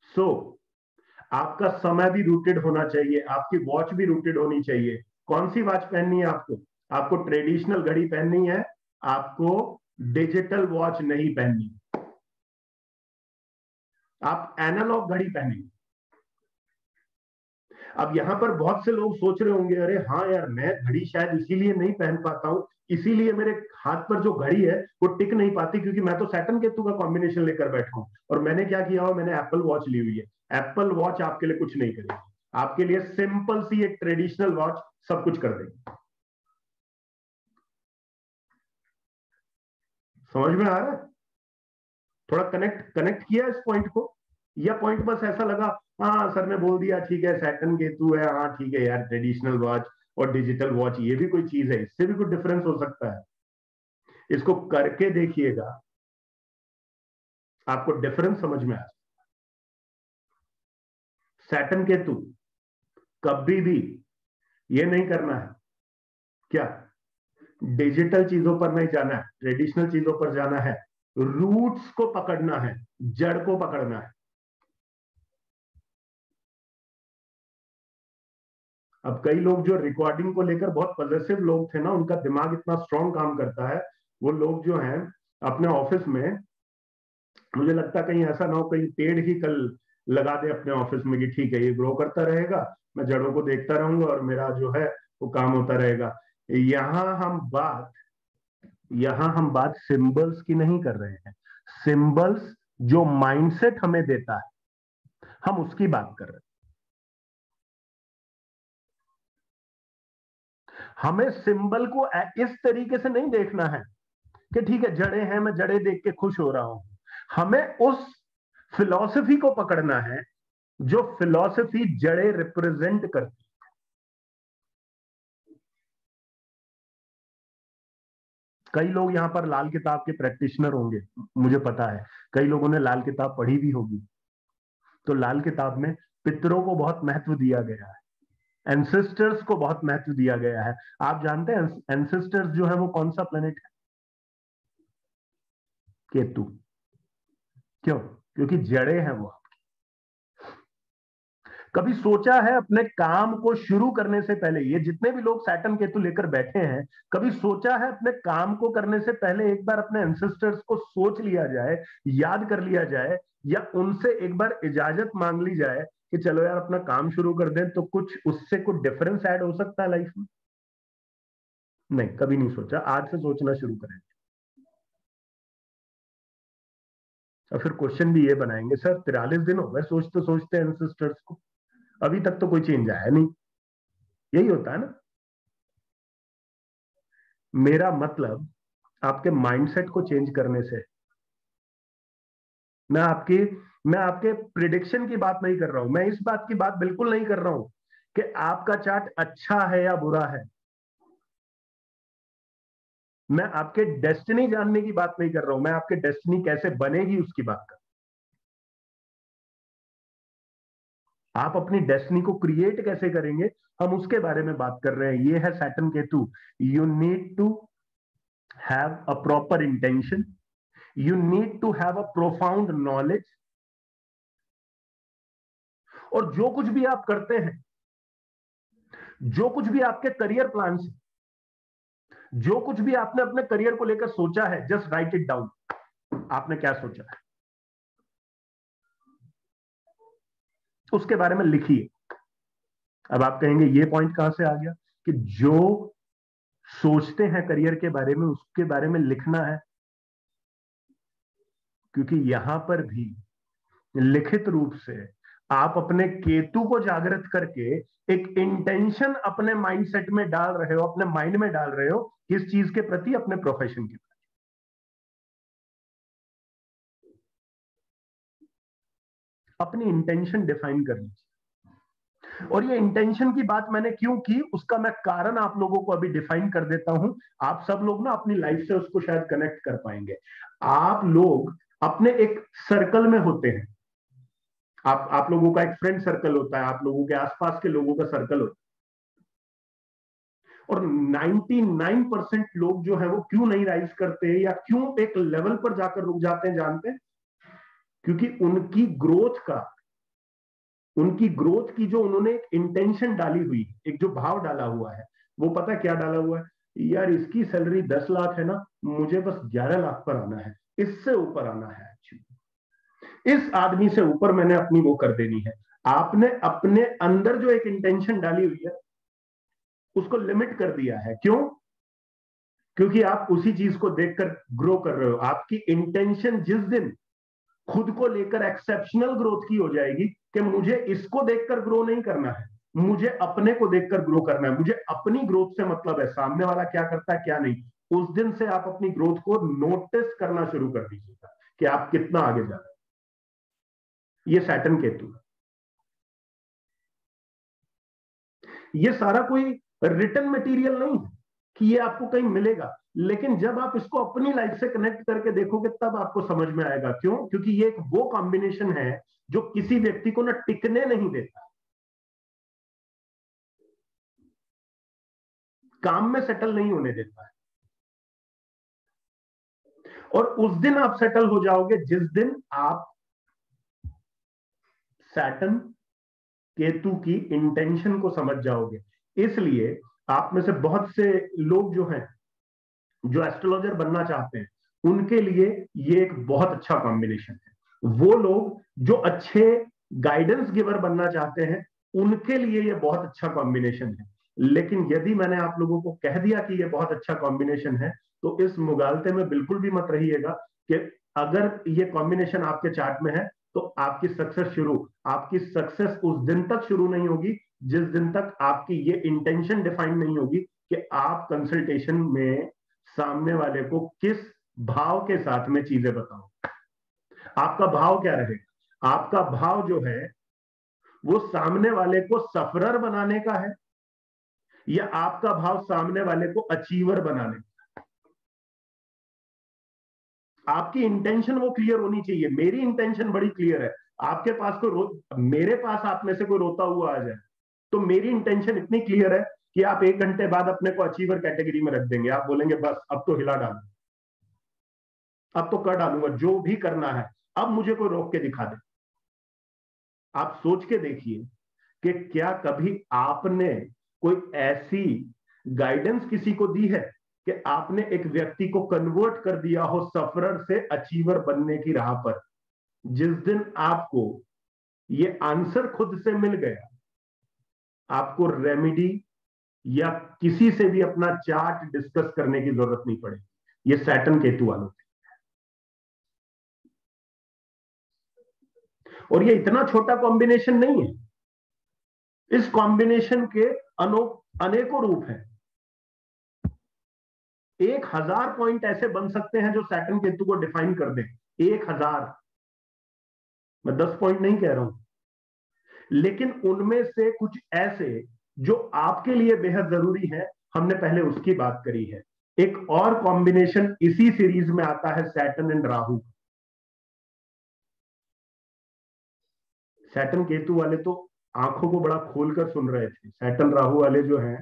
So आपका समय भी रूटेड होना चाहिए, आपकी वॉच भी रूटेड होनी चाहिए। कौन सी वॉच पहननी है आपको? आपको ट्रेडिशनल घड़ी पहननी है, आपको डिजिटल वॉच नहीं पहननी, आप एनालॉग घड़ी पहनेंगे। अब यहां पर बहुत से लोग सोच रहे होंगे, अरे हाँ यार, मैं घड़ी शायद इसीलिए नहीं पहन पाता हूं, इसीलिए मेरे हाथ पर जो घड़ी है वो टिक नहीं पाती, क्योंकि मैं तो सैटर्न केतु का कॉम्बिनेशन लेकर बैठा हूं। और मैंने क्या किया हो, मैंने एप्पल वॉच ली हुई है। एप्पल वॉच आपके लिए कुछ नहीं करेगी, आपके लिए सिंपल सी एक ट्रेडिशनल वॉच सब कुछ कर देगी। समझ में आ रहा है? थोड़ा कनेक्ट कनेक्ट किया इस पॉइंट को, या पॉइंट बस ऐसा लगा, हाँ सर ने बोल दिया ठीक है सैटर्न केतु है, हाँ ठीक है यार, ट्रेडिशनल वॉच और डिजिटल वॉच ये भी कोई चीज है, इससे भी कुछ डिफरेंस हो सकता है। इसको करके देखिएगा, आपको डिफरेंस समझ में आ जाए। सैटर्न केतु कभी भी ये नहीं करना है, क्या डिजिटल चीजों पर नहीं जाना है, ट्रेडिशनल चीजों पर जाना है, रूट्स को पकड़ना है, जड़ को पकड़ना है। अब कई लोग जो रिकॉर्डिंग को लेकर बहुत पॉजिटिव लोग थे ना, उनका दिमाग इतना स्ट्रांग काम करता है, वो लोग जो हैं अपने ऑफिस में, मुझे लगता है कहीं ऐसा ना हो कहीं पेड़ ही कल लगा दे अपने ऑफिस में कि ठीक है ये ग्रो करता रहेगा, मैं जड़ों को देखता रहूंगा और मेरा जो है वो काम होता रहेगा। यहां हम बात यहां हम बात सिंबल्स की नहीं कर रहे हैं। सिंबल्स जो माइंडसेट हमें देता है, हम उसकी बात कर रहे हैं। हमें सिंबल को इस तरीके से नहीं देखना है कि ठीक है जड़े हैं, मैं जड़े देख के खुश हो रहा हूं। हमें उस फिलॉसफी को पकड़ना है जो फिलॉसफी जड़े रिप्रेजेंट करती। कई लोग यहां पर लाल किताब के प्रैक्टिशनर होंगे, मुझे पता है कई लोगों ने लाल किताब पढ़ी भी होगी। तो लाल किताब में पितरों को बहुत महत्व दिया गया है, एंसेस्टर्स को बहुत महत्व दिया गया है। आप जानते हैं एंसेस्टर्स जो है वो कौन सा प्लेनेट है? केतु। क्यों? क्योंकि जड़े हैं वो। कभी सोचा है अपने काम को शुरू करने से पहले, ये जितने भी लोग सैटर्न केतु लेकर बैठे हैं, कभी सोचा है अपने काम को करने से पहले एक बार अपने एंसेस्टर्स को सोच लिया जाए, याद कर लिया जाए, या उनसे एक बार इजाजत मांग ली जाए कि चलो यार अपना काम शुरू कर दें, तो कुछ उससे कुछ डिफरेंस ऐड हो सकता है लाइफ में? नहीं, कभी नहीं सोचा, आज से सोचना शुरू करें। और फिर क्वेश्चन भी ये बनाएंगे, सर तिरालीस दिन हो गए सोचते सोचते एंसेस्टर्स को, अभी तक तो कोई चेंज आया नहीं। यही होता है ना। मेरा मतलब आपके माइंडसेट को चेंज करने से, मैं आपकी मैं आपके प्रिडिक्शन की बात नहीं कर रहा हूं, मैं इस बात की बात बिल्कुल नहीं कर रहा हूं कि आपका चार्ट अच्छा है या बुरा है। मैं आपके डेस्टिनी जानने की बात नहीं कर रहा हूं, मैं आपके डेस्टिनी कैसे बनेगी उसकी बात कर। आप अपनी डेस्टिनी को क्रिएट कैसे करेंगे, हम उसके बारे में बात कर रहे हैं। ये है Saturn Ketu. You need to have a proper intention, you need to have a profound knowledge, और जो कुछ भी आप करते हैं, जो कुछ भी आपके करियर प्लान से, जो कुछ भी आपने अपने करियर को लेकर सोचा है, जस्ट राइट इट डाउन। आपने क्या सोचा है उसके बारे में लिखिए। अब आप कहेंगे ये पॉइंट कहां से आ गया कि जो सोचते हैं करियर के बारे में उसके बारे में लिखना है? क्योंकि यहां पर भी लिखित रूप से आप अपने केतु को जागृत करके एक इंटेंशन अपने माइंडसेट में डाल रहे हो, अपने माइंड में डाल रहे हो, किस चीज के प्रति? अपने प्रोफेशन के प्रति। अपनी इंटेंशन डिफाइन कर लीजिए। और ये इंटेंशन की बात मैंने क्यों की, उसका मैं कारण आप लोगों को अभी डिफाइन कर देता हूं। आप सब लोग ना अपनी लाइफ से उसको शायद कनेक्ट कर पाएंगे। आप लोग अपने एक सर्कल में होते हैं, आप आप लोगों का एक फ्रेंड सर्कल होता है, आप लोगों के आसपास के लोगों का सर्कल होता है। और निन्यानवे परसेंट लोग जो है वो क्यों नहीं राइज करते या क्यों एक लेवल पर जाकर रुक जाते हैं, जानते हैं? क्योंकि उनकी ग्रोथ का उनकी ग्रोथ की जो उन्होंने एक इंटेंशन डाली हुई, एक जो भाव डाला हुआ है, वो पता क्या डाला हुआ है? यार इसकी सैलरी दस लाख है ना, मुझे बस ग्यारह लाख पर आना है, इससे ऊपर आना है, एक्चुअली इस आदमी से ऊपर मैंने अपनी वो कर देनी है। आपने अपने अंदर जो एक इंटेंशन डाली हुई है उसको लिमिट कर दिया है। क्यों? क्योंकि आप उसी चीज को देखकर ग्रो कर रहे हो। आपकी इंटेंशन जिस दिन खुद को लेकर एक्सेप्शनल ग्रोथ की हो जाएगी कि मुझे इसको देखकर ग्रो नहीं करना है, मुझे अपने को देखकर ग्रो करना है, मुझे अपनी ग्रोथ से मतलब है, सामने वाला क्या करता है क्या नहीं, उस दिन से आप अपनी ग्रोथ को नोटिस करना शुरू कर दीजिएगा कि आप कितना आगे जा रहे हैं। ये सैटर्न केतु है। ये सारा कोई रिटन मटेरियल नहीं है कि ये आपको कहीं मिलेगा, लेकिन जब आप इसको अपनी लाइफ से कनेक्ट करके देखोगे तब आपको समझ में आएगा। क्यों? क्योंकि ये एक वो कॉम्बिनेशन है जो किसी व्यक्ति को ना टिकने नहीं देता, काम में सेटल नहीं होने देता है। और उस दिन आप सेटल हो जाओगे जिस दिन आप सैटर्न केतु की इंटेंशन को समझ जाओगे। इसलिए आप में से बहुत से लोग जो हैं, जो एस्ट्रोलॉजर बनना चाहते हैं, उनके लिए ये एक बहुत अच्छा कॉम्बिनेशन है। वो लोग जो अच्छे गाइडेंस गिवर बनना चाहते हैं, उनके लिए ये बहुत अच्छा कॉम्बिनेशन है। लेकिन यदि मैंने आप लोगों को कह दिया कि ये बहुत अच्छा कॉम्बिनेशन है, तो इस मुगालते में बिल्कुल भी मत रहिएगा कि अगर ये कॉम्बिनेशन आपके चार्ट में है तो आपकी सक्सेस शुरू आपकी सक्सेस उस दिन तक शुरू नहीं होगी जिस दिन तक आपकी ये इंटेंशन डिफाइन नहीं होगी कि आप कंसल्टेशन में सामने वाले को किस भाव के साथ में चीजें बताओ। आपका भाव क्या रहेगा? आपका भाव जो है वो सामने वाले को सफरर बनाने का है या आपका भाव सामने वाले को अचीवर बनाने का? आपकी इंटेंशन वो क्लियर होनी चाहिए। मेरी इंटेंशन बड़ी क्लियर है। आपके पास कोई रो मेरे पास आप में से कोई रोता हुआ आ जाए तो मेरी इंटेंशन इतनी क्लियर है कि आप एक घंटे बाद अपने को अचीवर कैटेगरी में रख देंगे। आप बोलेंगे बस अब तो हिला डालू, अब तो कर डालूंगा, जो भी करना है अब मुझे कोई रोक के दिखा दे। आप सोच के देखिए कि क्या कभी आपने कोई ऐसी गाइडेंस किसी को दी है कि आपने एक व्यक्ति को कन्वर्ट कर दिया हो सफरर से अचीवर बनने की राह पर। जिस दिन आपको ये आंसर खुद से मिल गया, आपको रेमेडी या किसी से भी अपना चार्ट डिस्कस करने की जरूरत नहीं पड़ेगी। ये सैटर्न केतु वालों के। और ये इतना छोटा कॉम्बिनेशन नहीं है। इस कॉम्बिनेशन के अनो अनेकों रूप हैं। एक हजार पॉइंट ऐसे बन सकते हैं जो सैटर्न केतु को डिफाइन कर दें। एक हजार, मैं दस पॉइंट नहीं कह रहा हूं, लेकिन उनमें से कुछ ऐसे जो आपके लिए बेहद जरूरी है, हमने पहले उसकी बात करी है। एक और कॉम्बिनेशन इसी सीरीज में आता है, Saturn and Rahu. Saturn Ketu वाले तो आंखों को बड़ा खोलकर सुन रहे थे। सैटर्न राहु वाले जो हैं,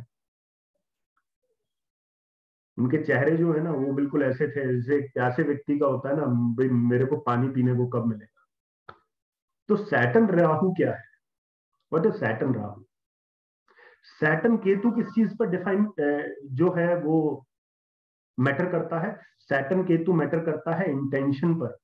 उनके चेहरे जो है ना वो बिल्कुल ऐसे थे जैसे एक प्यासे व्यक्ति का होता है ना, भाई मेरे को पानी पीने को कब मिलेगा। तो सैटर्न राहु क्या है? What is Saturn Rahu? Saturn Ketu किस चीज पर डिफाइन जो है वो मैटर करता है? सैटर्न केतु मैटर करता है इंटेंशन पर,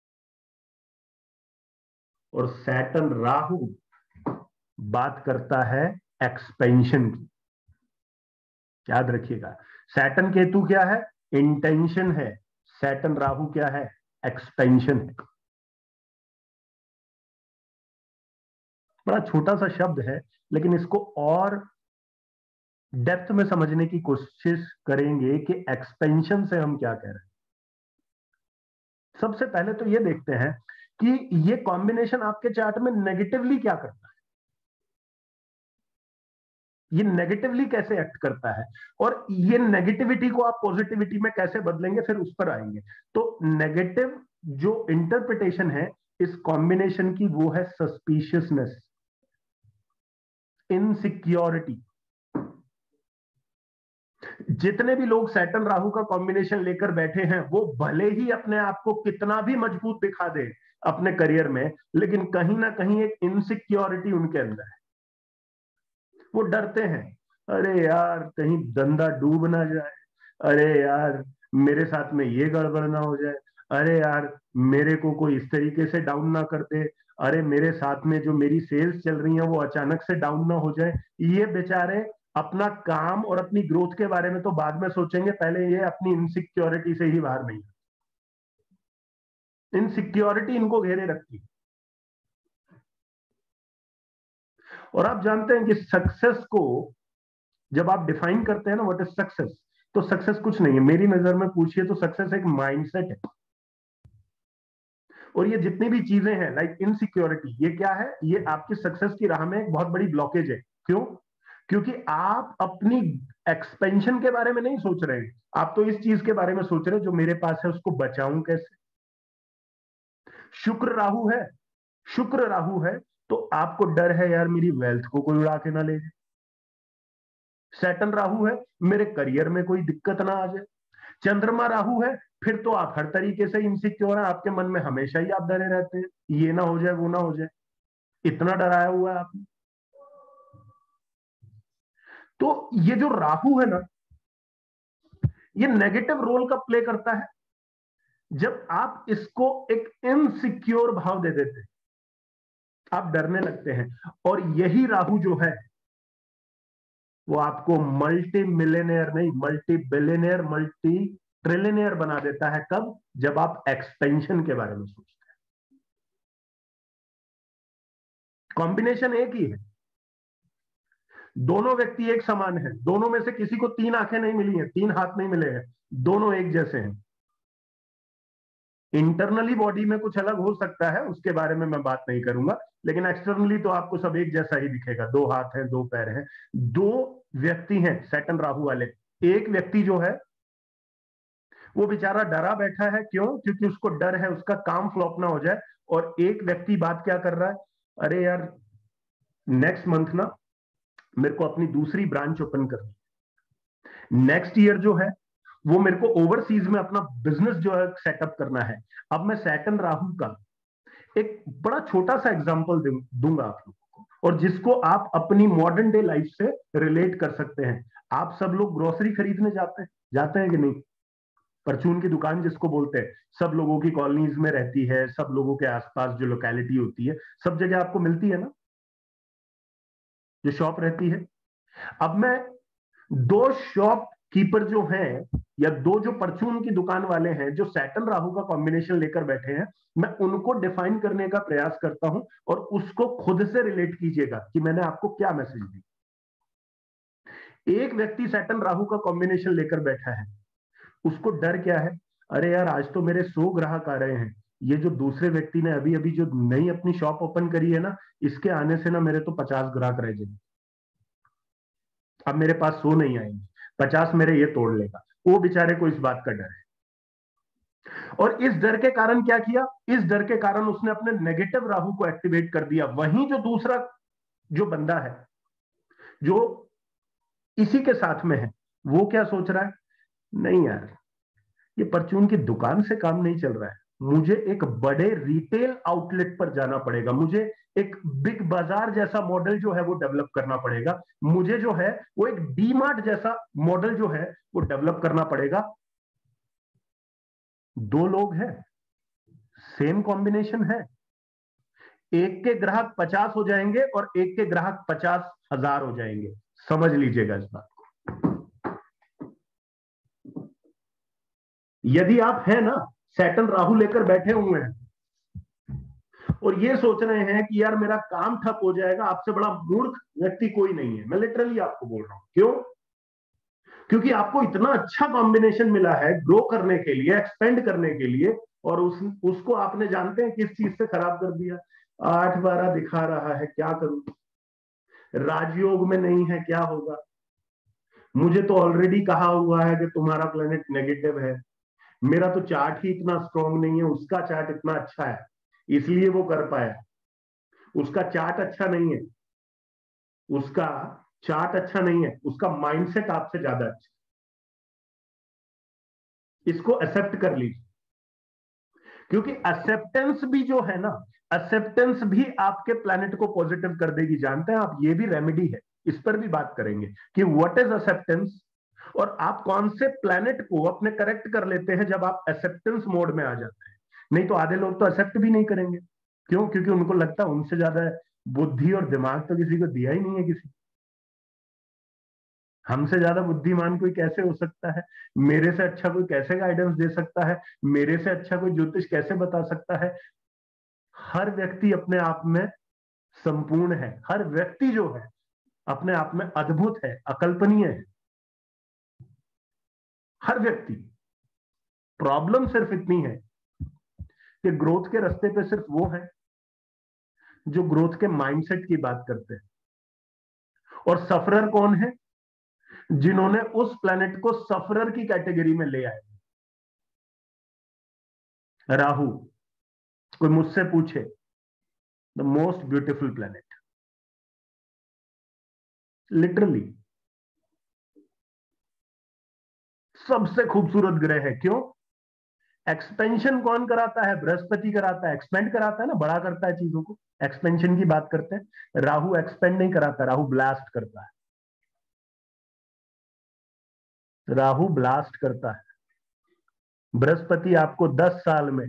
और सैटर्न राहु बात करता है एक्सपेंशन की। याद रखिएगा, सैटर्न केतु क्या है? इंटेंशन है। सैटर्न राहु क्या है? एक्सपेंशन है। बड़ा छोटा सा शब्द है, लेकिन इसको और डेप्थ में समझने की कोशिश करेंगे कि एक्सपेंशन से हम क्या कह रहे हैं। सबसे पहले तो ये देखते हैं कि ये कॉम्बिनेशन आपके चार्ट में नेगेटिवली क्या करता है। ये नेगेटिवली कैसे एक्ट करता है और ये नेगेटिविटी को आप पॉजिटिविटी में कैसे बदलेंगे, फिर उस पर आएंगे। तो नेगेटिव जो इंटरप्रिटेशन है इस कॉम्बिनेशन की, वो है सस्पिशियसनेस, इनसिक्योरिटी। जितने भी लोग सैटर्न राहु का कॉम्बिनेशन लेकर बैठे हैं, वो भले ही अपने आप को कितना भी मजबूत दिखा दे, अपने करियर में, लेकिन कहीं ना कहीं एक इनसिक्योरिटी उनके अंदर है। वो डरते हैं, अरे यार कहीं धंधा डूब ना जाए, अरे यार मेरे साथ में ये गड़बड़ ना हो जाए, अरे यार मेरे को कोई इस तरीके से डाउन ना कर दे, अरे मेरे साथ में जो मेरी सेल्स चल रही है वो अचानक से डाउन ना हो जाए। ये बेचारे अपना काम और अपनी ग्रोथ के बारे में तो बाद में सोचेंगे, पहले ये अपनी इनसिक्योरिटी से ही बाहर नहीं। इनसिक्योरिटी इनको घेरे रखती है। और आप जानते हैं कि सक्सेस को जब आप डिफाइन करते हैं ना, व्हाट इज सक्सेस, तो सक्सेस कुछ नहीं है मेरी नजर में, पूछिए तो सक्सेस एक माइंडसेट है। और ये जितनी भी चीजें हैं लाइक इनसिक्योरिटी, ये क्या है, ये आपकी सक्सेस की राह में एक बहुत बड़ी ब्लॉकेज है। क्यों? क्योंकि आप अपनी एक्सपेंशन के बारे में नहीं सोच रहे हैं, आप तो इस चीज के बारे में सोच रहे हैं जो मेरे पास है उसको बचाऊं कैसे। शुक्र राहु है, शुक्र राहु है तो आपको डर है यार मेरी वेल्थ को कोई उड़ा के ना ले जाए। सैटर्न राहु है, मेरे करियर में कोई दिक्कत ना आ जाए। चंद्रमा राहु है, फिर तो आप हर तरीके से इनसिक्योर हैं, आपके मन में हमेशा ही आप डरे रहते हैं, ये ना हो जाए वो ना हो जाए, इतना डराया हुआ है आपने। तो ये जो राहु है ना, ये नेगेटिव रोल का प्ले करता है जब आप इसको एक इनसिक्योर भाव दे देते हैं, आप डरने लगते हैं। और यही राहु जो है वो आपको मल्टी मिलेनियर नहीं, मल्टी बिलियनियर, मल्टी ट्रिलियनियर बना देता है। कब? जब आप एक्सपेंशन के बारे में सोचते हैं। कॉम्बिनेशन एक ही है, दोनों व्यक्ति एक समान है, दोनों में से किसी को तीन आंखें नहीं मिली हैं, तीन हाथ नहीं मिले हैं, दोनों एक जैसे हैं। इंटरनली बॉडी में कुछ अलग हो सकता है, उसके बारे में मैं बात नहीं करूंगा, लेकिन एक्सटर्नली तो आपको सब एक जैसा ही दिखेगा, दो हाथ हैं, दो पैर हैं, दो व्यक्ति हैं सैटर्न राहु वाले। एक व्यक्ति जो है वो बेचारा डरा बैठा है, क्यों? क्योंकि उसको डर है उसका काम फ्लॉप ना हो जाए। और एक व्यक्ति बात क्या कर रहा है, अरे यार नेक्स्ट मंथ ना मेरे को अपनी दूसरी ब्रांच ओपन करनी, नेक्स्ट ईयर जो है वो मेरे को ओवरसीज में अपना बिजनेस जो है सेटअप करना है। अब मैं सैटर्न राहु का एक बड़ा छोटा सा एग्जांपल दूंगा आप लोगों को, और जिसको आप अपनी मॉडर्न डे लाइफ से रिलेट कर सकते हैं। आप सब लोग ग्रोसरी खरीदने जाते हैं, जाते हैं कि नहीं? परचून की दुकान जिसको बोलते हैं, सब लोगों की कॉलोनीज में रहती है, सब लोगों के आसपास जो लोकेलिटी होती है, सब जगह आपको मिलती है ना, जो शॉप रहती है। अब मैं दो शॉप कीपर जो हैं, या दो जो परचून की दुकान वाले हैं जो सैटर्न राहु का कॉम्बिनेशन लेकर बैठे हैं, मैं उनको डिफाइन करने का प्रयास करता हूं, और उसको खुद से रिलेट कीजिएगा कि मैंने आपको क्या मैसेज दी। एक व्यक्ति सैटर्न राहु का कॉम्बिनेशन लेकर बैठा है, उसको डर क्या है, अरे यार आज तो मेरे सौ ग्राहक आ रहे हैं, ये जो दूसरे व्यक्ति ने अभी अभी जो नई अपनी शॉप ओपन करी है ना, इसके आने से ना मेरे तो पचास ग्राहक रह जाएंगे, अब मेरे पास सौ नहीं आएंगे, पचास मेरे ये तोड़ लेगा। वो बेचारे को इस बात का डर है, और इस डर के कारण क्या किया, इस डर के कारण उसने अपने नेगेटिव राहु को एक्टिवेट कर दिया। वहीं जो दूसरा जो बंदा है जो इसी के साथ में है, वो क्या सोच रहा है, नहीं यार ये परचून की दुकान से काम नहीं चल रहा है, मुझे एक बड़े रिटेल आउटलेट पर जाना पड़ेगा, मुझे एक बिग बाजार जैसा मॉडल जो है वो डेवलप करना पड़ेगा, मुझे जो है वो एक डी मार्ट जैसा मॉडल जो है वो डेवलप करना पड़ेगा। दो लोग हैं, सेम कॉम्बिनेशन है, एक के ग्राहक पचास हो जाएंगे और एक के ग्राहक पचास हजार हो जाएंगे। समझ लीजिएगा इस बात को। यदि आप हैं ना, सैटर्न राहु लेकर बैठे हुए हैं और ये सोच रहे हैं कि यार मेरा काम ठप हो जाएगा, आपसे बड़ा मूर्ख व्यक्ति कोई नहीं है, मैं लिटरली आपको बोल रहा हूं। क्यों? क्योंकि आपको इतना अच्छा कॉम्बिनेशन मिला है ग्रो करने के लिए, एक्सपेंड करने के लिए, और उस उसको आपने जानते हैं किस चीज से खराब कर दिया। आठ बारह दिखा रहा है, क्या करूं, राजयोग में नहीं है, क्या होगा, मुझे तो ऑलरेडी कहा हुआ है कि तुम्हारा प्लेनेट नेगेटिव है, मेरा तो चार्ट ही इतना स्ट्रांग नहीं है, उसका चार्ट इतना अच्छा है इसलिए वो कर पाया। उसका चार्ट अच्छा नहीं है, उसका चार्ट अच्छा नहीं है, उसका माइंडसेट आपसे ज्यादा अच्छा। इसको एक्सेप्ट कर लीजिए। क्योंकि एक्सेप्टेंस भी जो है ना, एक्सेप्टेंस भी आपके प्लैनेट को पॉजिटिव कर देगी। जानते हैं आप, ये भी रेमेडी है, इस पर भी बात करेंगे कि व्हाट इज एक्सेप्टेंस और आप कौन से प्लैनेट को अपने करेक्ट कर लेते हैं जब आप एक्सेप्टेंस मोड में आ जाते हैं। नहीं तो आधे लोग तो एक्सेप्ट भी नहीं करेंगे। क्यों? क्योंकि उनको लगता है उनसे ज्यादा बुद्धि और दिमाग तो किसी को दिया ही नहीं है किसी। हमसे ज्यादा बुद्धिमान कोई कैसे हो सकता है? मेरे से अच्छा कोई कैसे गाइडेंस दे सकता है? मेरे से अच्छा कोई ज्योतिष कैसे बता सकता है? हर व्यक्ति अपने आप में संपूर्ण है। हर व्यक्ति जो है अपने आप में अद्भुत है, अकल्पनीय है, हर व्यक्ति। प्रॉब्लम सिर्फ इतनी है कि ग्रोथ के रास्ते पे सिर्फ वो है जो ग्रोथ के माइंडसेट की बात करते हैं। और सफरर कौन है? जिन्होंने उस प्लेनेट को सफरर की कैटेगरी में ले आए। राहु, कोई मुझसे पूछे the most beautiful planet, literally सबसे खूबसूरत ग्रह है। क्यों? एक्सपेंशन कौन कराता है? बृहस्पति कराता है। एक्सपेंड कराता है ना, बड़ा करता है चीजों को। एक्सपेंशन की बात करते हैं। राहु एक्सपेंड नहीं कराता, राहु ब्लास्ट करता है। राहु ब्लास्ट करता है। बृहस्पति आपको दस साल में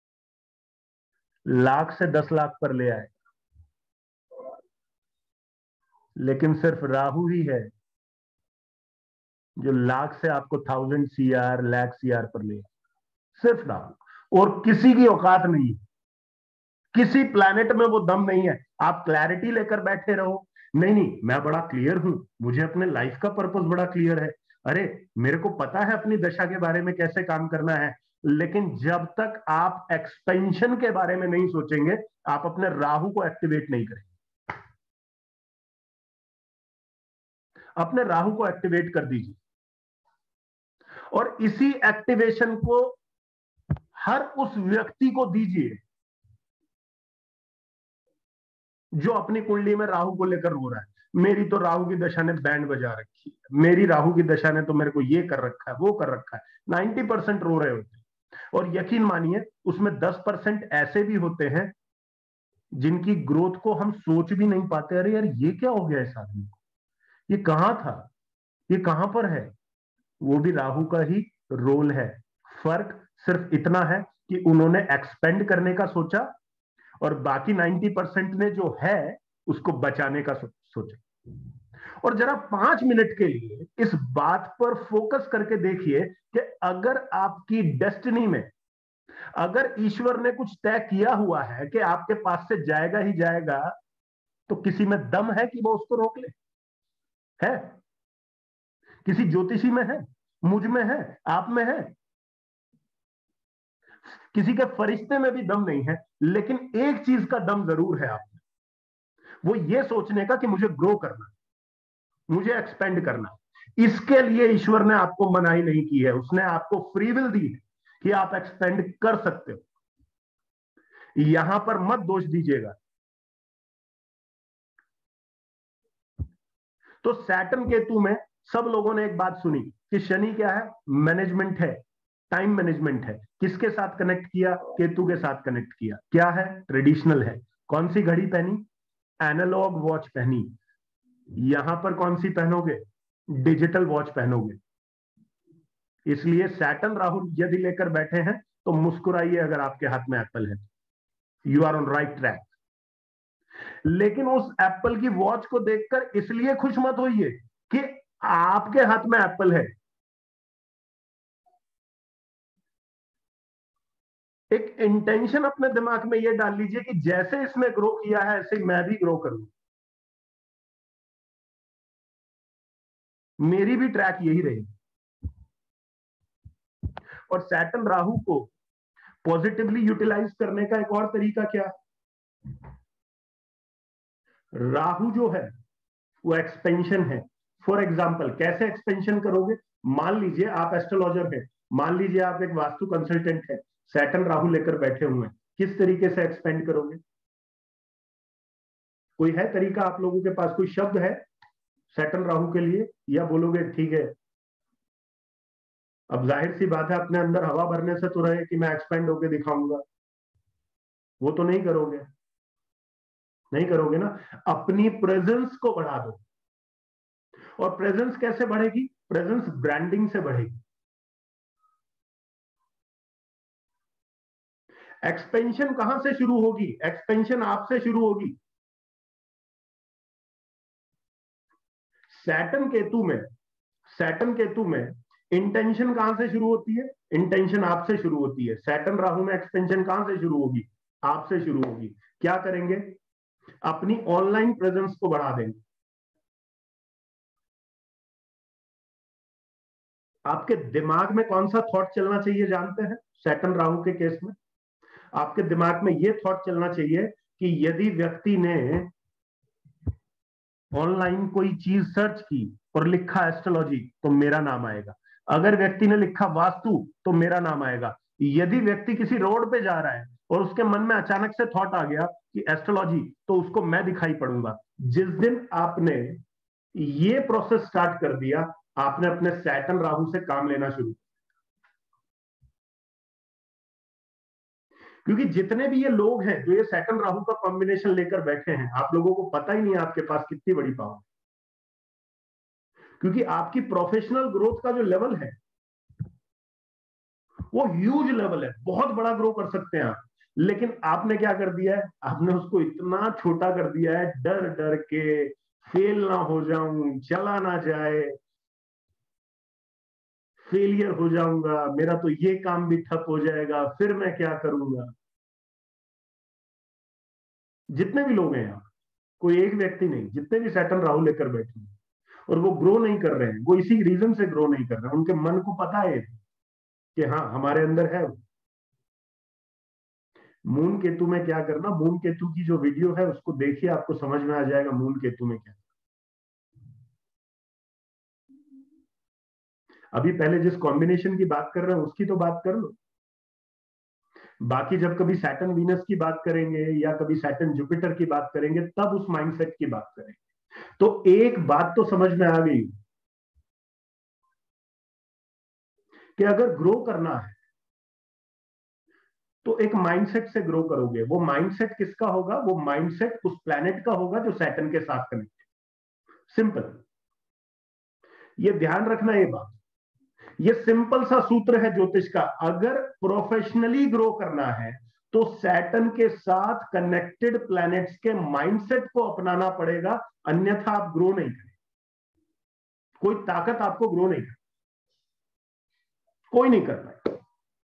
लाख से दस लाख पर ले आए, लेकिन सिर्फ राहु ही है जो लाख से आपको थाउजेंड सीआर, लाख सीआर पर ले आए। सिर्फ राहु। और किसी की औकात नहीं, किसी प्लैनेट में वो दम नहीं है। आप क्लैरिटी लेकर बैठे रहो, नहीं नहीं मैं बड़ा क्लियर हूं, मुझे अपने लाइफ का पर्पस बड़ा क्लियर है, अरे मेरे को पता है अपनी दशा के बारे में कैसे काम करना है। लेकिन जब तक आप एक्सपेंशन के बारे में नहीं सोचेंगे, आप अपने राहु को एक्टिवेट नहीं करेंगे। अपने राहु को एक्टिवेट कर दीजिए और इसी एक्टिवेशन को हर उस व्यक्ति को दीजिए जो अपनी कुंडली में राहु को लेकर रो रहा है। मेरी तो राहु की दशा ने बैंड बजा रखी है, मेरी राहु की दशा ने तो मेरे को ये कर रखा है, वो कर रखा है। नाइन्टी परसेंट रो रहे होते हैं। और यकीन मानिए उसमें दस परसेंट ऐसे भी होते हैं जिनकी ग्रोथ को हम सोच भी नहीं पाते। अरे यार ये क्या हो गया इस आदमी को, ये कहां था, ये कहां पर है? वो भी राहु का ही रोल है। फर्क सिर्फ इतना है कि उन्होंने एक्सपेंड करने का सोचा और बाकी नाइन्टी परसेंट ने जो है उसको बचाने का सोचा। और जरा पांच मिनट के लिए इस बात पर फोकस करके देखिए कि अगर आपकी डेस्टिनी में, अगर ईश्वर ने कुछ तय किया हुआ है कि आपके पास से जाएगा ही जाएगा, तो किसी में दम है कि वो उसको रोक ले? है? किसी ज्योतिषी में है, मुझ में है, आप में है? किसी के फरिश्ते में भी दम नहीं है। लेकिन एक चीज का दम जरूर है आप में, वो ये सोचने का कि मुझे ग्रो करना, मुझे एक्सपेंड करना। इसके लिए ईश्वर ने आपको मनाही नहीं की है, उसने आपको फ्री विल दी है कि आप एक्सपेंड कर सकते हो। यहां पर मत दोष दीजिएगा। तो सैटर्न केतु में सब लोगों ने एक बात सुनी कि शनि क्या है? मैनेजमेंट है, टाइम मैनेजमेंट है। किसके साथ कनेक्ट किया? केतु के साथ कनेक्ट किया। क्या है? ट्रेडिशनल है। कौन सी घड़ी पहनी? एनालॉग वॉच पहनी। यहां पर कौन सी पहनोगे? Digital watch पहनोगे। इसलिए सैटर्न राहु यदि लेकर बैठे हैं तो मुस्कुराइए अगर आपके हाथ में एप्पल है। You are on right track. लेकिन उस एप्पल की वॉच को देखकर इसलिए खुश मत होइए कि आपके हाथ में एप्पल है। एक इंटेंशन अपने दिमाग में यह डाल लीजिए कि जैसे इसने ग्रो किया है ऐसे मैं भी ग्रो करूं। मेरी भी ट्रैक यही रहेगी। और सैटर्न राहु को पॉजिटिवली यूटिलाइज करने का एक और तरीका क्या है? राहु जो है वो एक्सपेंशन है। फॉर एग्जाम्पल, कैसे एक्सपेंशन करोगे? मान लीजिए आप एस्ट्रोलॉजर हैं, मान लीजिए आप एक वास्तु कंसल्टेंट हैं, सैटर्न राहु लेकर बैठे हुए हैं, किस तरीके से एक्सपेंड करोगे? कोई है तरीका? आप लोगों के पास कोई शब्द है सैटर्न राहु के लिए, या बोलोगे ठीक है अब जाहिर सी बात है, अपने अंदर हवा भरने से तो रहे कि मैं एक्सपेंड होके दिखाऊंगा, वो तो नहीं करोगे, नहीं करोगे ना। अपनी प्रेजेंस को बढ़ा दो। और प्रेजेंस कैसे बढ़ेगी? प्रेजेंस ब्रांडिंग से बढ़ेगी। एक्सपेंशन कहां से शुरू होगी? एक्सपेंशन आपसे शुरू होगी। सैटर्न केतु में सैटर्न केतु में इंटेंशन कहां से शुरू होती है? इंटेंशन आपसे शुरू होती है। सैटर्न राहु में एक्सपेंशन कहां से शुरू होगी? आपसे शुरू होगी। क्या करेंगे? अपनी ऑनलाइन प्रेजेंस को बढ़ा देंगे। आपके दिमाग में कौन सा थॉट चलना चाहिए जानते हैं? सैटर्न राहु के केस में आपके दिमाग में यह थॉट चलना चाहिए कि यदि व्यक्ति ने ऑनलाइन कोई चीज सर्च की और लिखा एस्ट्रोलॉजी तो मेरा नाम आएगा। अगर व्यक्ति ने लिखा वास्तु तो मेरा नाम आएगा। यदि व्यक्ति किसी रोड पे जा रहा है और उसके मन में अचानक से थॉट आ गया कि एस्ट्रोलॉजी, तो उसको मैं दिखाई पड़ूंगा। जिस दिन आपने ये प्रोसेस स्टार्ट कर दिया, आपने अपने सैटर्न राहु से काम लेना शुरू। क्योंकि जितने भी ये लोग हैं जो ये सैटर्न राहु का कॉम्बिनेशन लेकर बैठे हैं, आप लोगों को पता ही नहीं है आपके पास कितनी बड़ी पावर है। क्योंकि आपकी प्रोफेशनल ग्रोथ का जो लेवल है वो ह्यूज लेवल है, बहुत बड़ा ग्रो कर सकते हैं आप। लेकिन आपने क्या कर दिया है? आपने उसको इतना छोटा कर दिया है, डर डर के फेल ना हो जाऊं, चला ना जाए, फेलियर हो जाऊंगा, मेरा तो ये काम भी ठप हो जाएगा, फिर मैं क्या करूंगा। जितने भी लोग हैं यहाँ, कोई एक व्यक्ति नहीं, जितने भी सैटर्न राहु लेकर बैठे हैं और वो ग्रो नहीं कर रहे हैं, वो इसी रीजन से ग्रो नहीं कर रहे हैं। उनके मन को पता है कि हाँ हमारे अंदर है। मून केतु में क्या करना, मून केतु की जो वीडियो है उसको देखिए, आपको समझ में आ जाएगा मून केतु में क्या। अभी पहले जिस कॉम्बिनेशन की बात कर रहे हैं उसकी तो बात कर लो। बाकी जब कभी सैटर्न वीनस की बात करेंगे या कभी सैटर्न जुपिटर की बात करेंगे, तब उस माइंडसेट की बात करेंगे। तो एक बात तो समझ में आ गई कि अगर ग्रो करना है तो एक माइंडसेट से ग्रो करोगे। वो माइंडसेट किसका होगा? वो माइंडसेट उस प्लैनेट का होगा जो सैटर्न के साथ कनेक्टेड। सिंपल, ये ध्यान रखना। ये बात, ये सिंपल सा सूत्र है ज्योतिष का। अगर प्रोफेशनली ग्रो करना है तो सैटर्न के साथ कनेक्टेड प्लैनेट्स के माइंडसेट को अपनाना पड़ेगा, अन्यथा आप ग्रो नहीं करें। कोई ताकत आपको ग्रो नहीं कर, कोई नहीं कर पाए।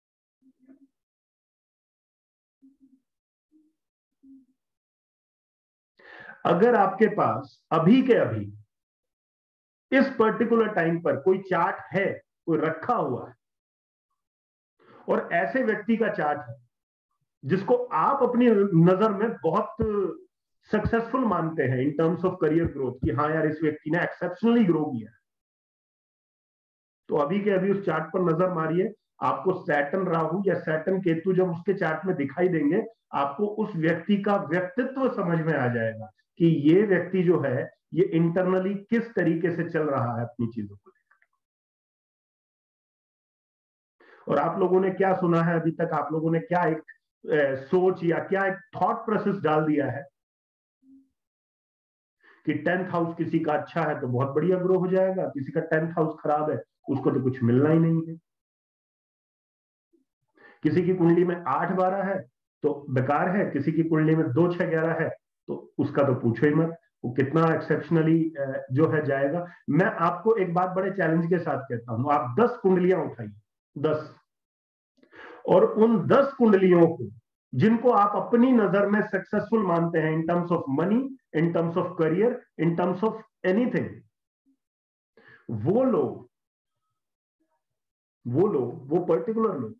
अगर आपके पास अभी के अभी इस पर्टिकुलर टाइम पर कोई चार्ट है, कोई रखा हुआ है, और ऐसे व्यक्ति का चार्ट है जिसको आप अपनी नजर में बहुत सक्सेसफुल मानते हैं in terms of career growth, कि हाँ यार इस व्यक्ति ने एक्सेप्शनली ग्रो किया है, तो अभी के अभी उस चार्ट पर नजर मारिए। आपको सैटर्न राहु या सैटर्न केतु जब उसके चार्ट में दिखाई देंगे, आपको उस व्यक्ति का व्यक्तित्व समझ में आ जाएगा कि ये व्यक्ति जो है ये इंटरनली किस तरीके से चल रहा है अपनी चीजों को। और आप लोगों ने क्या सुना है अभी तक? आप लोगों ने क्या एक ए, सोच या क्या एक थॉट प्रोसेस डाल दिया है कि टेंथ हाउस किसी का अच्छा है तो बहुत बढ़िया ग्रो हो जाएगा, किसी का टेंथ हाउस खराब है उसको तो कुछ मिलना ही नहीं है। किसी की कुंडली में आठ बारह है तो बेकार है, किसी की कुंडली में दो छह ग्यारह है तो उसका तो पूछो ही मत, वो कितना एक्सेप्शनली जो है जाएगा। मैं आपको एक बात बड़े चैलेंज के साथ कहता हूं, आप दस कुंडलियां उठाइए, दस, और उन दस कुंडलियों को जिनको आप अपनी नजर में सक्सेसफुल मानते हैं in terms of money, in terms of career, in terms of anything, वो लोग वो लोग वो पर्टिकुलर लोग,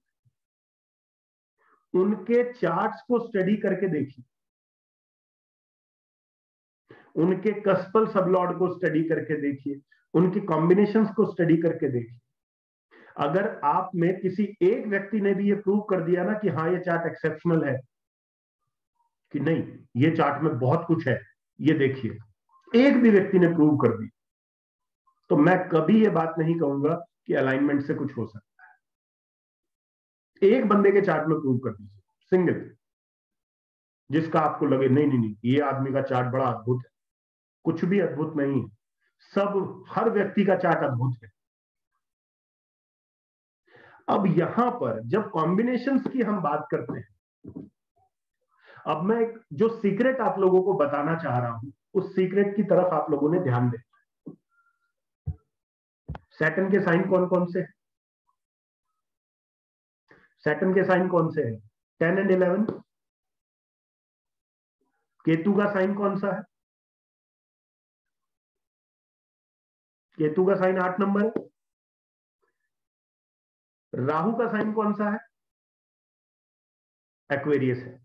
उनके चार्ट्स को स्टडी करके देखिए, उनके कस्पल सबलॉर्ड को स्टडी करके देखिए, उनके कॉम्बिनेशंस को स्टडी करके देखिए। अगर आप में किसी एक व्यक्ति ने भी ये प्रूव कर दिया ना कि हाँ ये चार्ट एक्सेप्शनल है, कि नहीं ये चार्ट में बहुत कुछ है, ये देखिए, एक भी व्यक्ति ने प्रूव कर दी, तो मैं कभी ये बात नहीं कहूंगा कि अलाइनमेंट से कुछ हो सकता है। एक बंदे के चार्ट में प्रूव कर दीजिए, सिंगल, जिसका आपको लगे नहीं नहीं नहीं ये आदमी का चार्ट बड़ा अद्भुत है। कुछ भी अद्भुत नहीं है, सब, हर व्यक्ति का चार्ट अद्भुत है। अब यहां पर जब कॉम्बिनेशंस की हम बात करते हैं, अब मैं एक जो सीक्रेट आप लोगों को बताना चाह रहा हूं, उस सीक्रेट की तरफ आप लोगों ने ध्यान देना है। सैटर्न के साइन कौन कौन से हैं? सैटर्न के साइन कौन से हैं? Ten and eleven. केतु का साइन कौन सा है? केतु का साइन आठ नंबर है। राहु का साइन कौन सा है? एक्वेरियस है।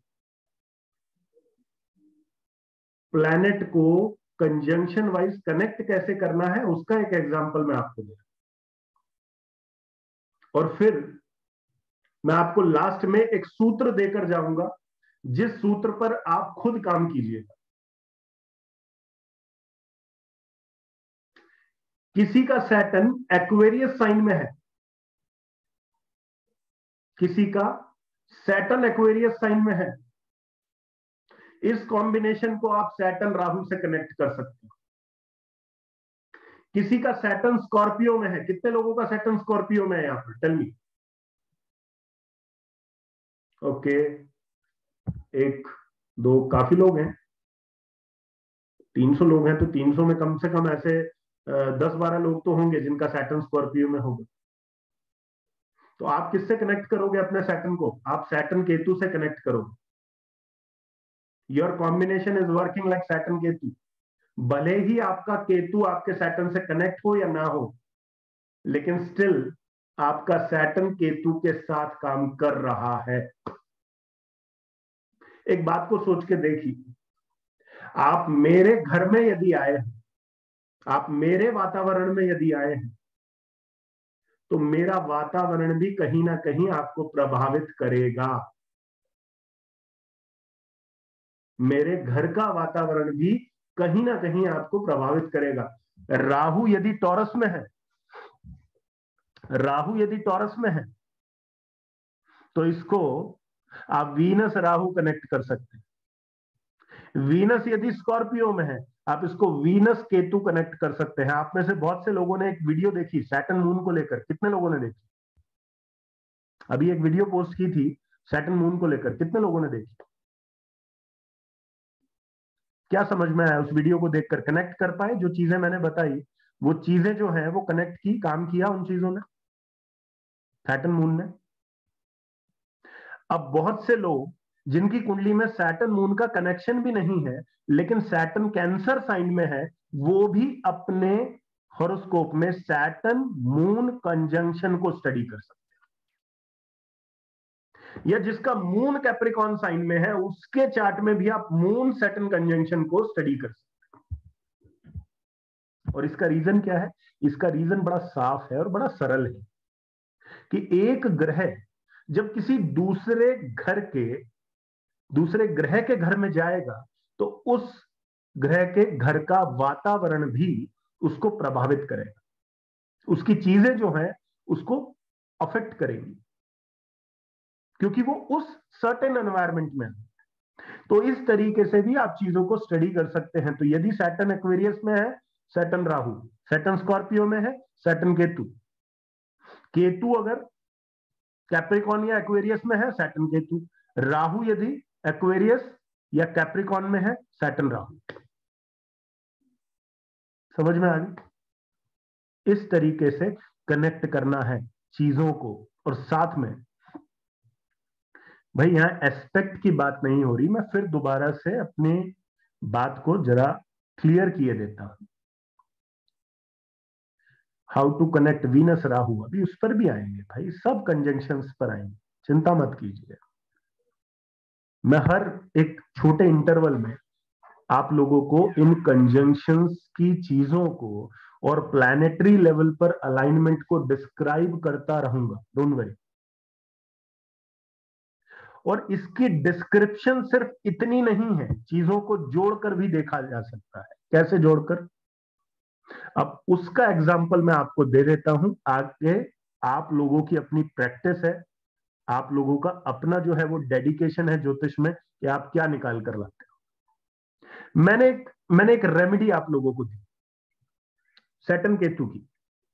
प्लैनेट को कंजंक्शन वाइज कनेक्ट कैसे करना है उसका एक एग्जांपल मैं आपको दे रहा हूं, और फिर मैं आपको लास्ट में एक सूत्र देकर जाऊंगा, जिस सूत्र पर आप खुद काम कीजिएगा। किसी का सैटर्न एक्वेरियस साइन में है, किसी का सैटर्न एक्वेरियस साइन में है, इस कॉम्बिनेशन को आप सैटर्न राहु से कनेक्ट कर सकते हो। किसी का सैटर्न स्कॉर्पियो में है, कितने लोगों का सैटर्न स्कॉर्पियो में है यहां पर? Tell me. ओके, एक दो, काफी लोग हैं, तीन सौ लोग हैं, तो तीन सौ में कम से कम ऐसे दस बारह लोग तो होंगे जिनका सैटर्न स्कॉर्पियो में होगा। तो आप किससे कनेक्ट करोगे अपने सैटर्न को? आप सैटर्न केतु से कनेक्ट करोगे। Your combination is working like Saturn Ketu. भले ही आपका केतु आपके सैटर्न से कनेक्ट हो या ना हो, लेकिन स्टिल आपका सैटर्न केतु के साथ काम कर रहा है। एक बात को सोच के देखिए, आप मेरे घर में यदि आए हैं, आप मेरे वातावरण में यदि आए हैं, तो मेरा वातावरण भी कहीं ना कहीं आपको प्रभावित करेगा। मेरे घर का वातावरण भी कहीं ना कहीं आपको प्रभावित करेगा। राहु यदि टॉरस में है, राहु यदि टॉरस में है, तो इसको आप वीनस राहु कनेक्ट कर सकते हैं। वीनस यदि स्कॉर्पियो में है, आप इसको वीनस केतु कनेक्ट कर सकते हैं। आप में से बहुत से लोगों ने एक वीडियो देखी सैटर्न मून को लेकर, कितने लोगों ने देखी? अभी एक वीडियो पोस्ट की थी सैटर्न मून को लेकर, कितने लोगों ने देखी? क्या समझ में आया उस वीडियो को देखकर? कनेक्ट कर पाए? जो चीजें मैंने बताई वो चीजें जो है वो कनेक्ट की, काम किया उन चीजों ने, सैटर्न मून ने। अब बहुत से लोग जिनकी कुंडली में सैटर्न मून का कनेक्शन भी नहीं है, लेकिन सैटर्न कैंसर साइन में है, वो भी अपने हॉरोस्कोप में सैटर्न मून कंजंक्शन को स्टडी कर सकते हैं। या जिसका मून कैप्रिकॉन साइन में है, उसके चार्ट में भी आप मून सैटर्न कंजंक्शन को स्टडी कर सकते हैं। और इसका रीजन क्या है? इसका रीजन बड़ा साफ है और बड़ा सरल है कि एक ग्रह जब किसी दूसरे घर के दूसरे ग्रह के घर में जाएगा, तो उस ग्रह के घर का वातावरण भी उसको प्रभावित करेगा, उसकी चीजें जो है उसको अफेक्ट करेगी, क्योंकि वो उस सर्टेन एनवायरमेंट में है। तो इस तरीके से भी आप चीजों को स्टडी कर सकते हैं। तो यदि सैटर्न एक्वेरियस में है, सैटर्न राहु, सैटर्न स्कॉर्पियो में है, सैटर्न केतु, केतु अगर कैप्रिकॉन या एक्वेरियस में है, सैटर्न केतु, राहु यदि एक्वेरियस या कैप्रिकॉन में है, सैटर्न राहु। समझ में आ गई? इस तरीके से कनेक्ट करना है चीजों को। और साथ में भाई यहां एस्पेक्ट की बात नहीं हो रही, मैं फिर दोबारा से अपनी बात को जरा क्लियर किए देता हूं। How to connect Venus Rahu, अभी उस पर भी आएंगे भाई, सब कंजंक्शंस पर आएंगे, चिंता मत कीजिए। मैं हर एक छोटे इंटरवल में आप लोगों को इन कंजंक्शंस की चीजों को और प्लैनेटरी लेवल पर अलाइनमेंट को डिस्क्राइब करता रहूंगा, डोंट वरी। और इसकी डिस्क्रिप्शन सिर्फ इतनी नहीं है, चीजों को जोड़कर भी देखा जा सकता है। कैसे जोड़कर? अब उसका एग्जाम्पल मैं आपको दे देता हूं। आगे आप लोगों की अपनी प्रैक्टिस है, आप लोगों का अपना जो है वो डेडिकेशन है ज्योतिष में कि आप क्या निकाल कर लाते हो। मैंने एक मैंने एक रेमेडी आप लोगों को दी सैटर्न केतु की।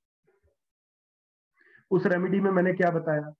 उस रेमेडी में मैंने क्या बताया?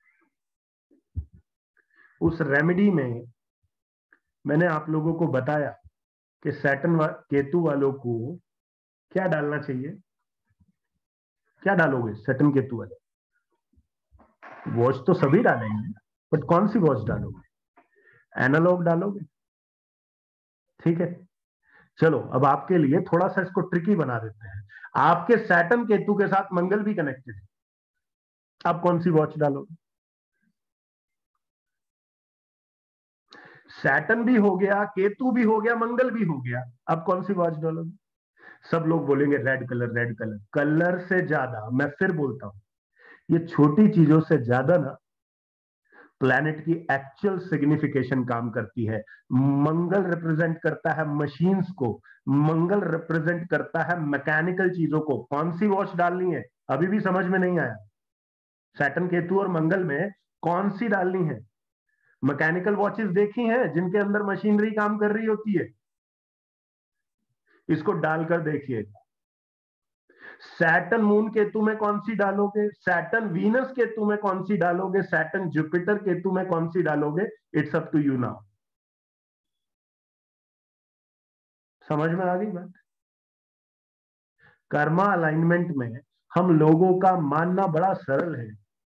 उस रेमेडी में मैंने आप लोगों को बताया कि सैटर्न वा, केतु वालों को क्या डालना चाहिए। क्या डालोगे सैटर्न केतु वाले? वॉच तो सभी डालेंगे, बट कौन सी वॉच डालोगे? एनालॉग डालोगे? ठीक है, चलो अब आपके लिए थोड़ा सा इसको ट्रिकी बना देते हैं। आपके सैटर्न केतु के साथ मंगल भी कनेक्टेड है, आप कौन सी वॉच डालोगे? सैटर्न भी हो गया, केतु भी हो गया, मंगल भी हो गया, आप कौन सी वॉच डालोगे? सब लोग बोलेंगे red colour, red colour. Colour से ज्यादा, मैं फिर बोलता हूं, ये छोटी चीजों से ज्यादा ना प्लैनेट की एक्चुअल सिग्निफिकेशन काम करती है। मंगल रिप्रेजेंट करता है मशीन्स को, मंगल रिप्रेजेंट करता है मैकेनिकल चीजों को। कौन सी वॉच डालनी है अभी भी समझ में नहीं आया? सैटर्न केतु और मंगल में कौन सी डालनी है? मैकेनिकल वॉचेस देखी हैं जिनके अंदर मशीनरी काम कर रही होती है, इसको डालकर देखिए। सैटर्न मून केतु में कौन सी डालोगे? सैटर्न वीनस केतु में कौन सी डालोगे? सैटर्न जुपिटर केतु में कौन सी डालोगे? It's up to you now. समझ में आ गई बात? कर्मा अलाइनमेंट में हम लोगों का मानना बड़ा सरल है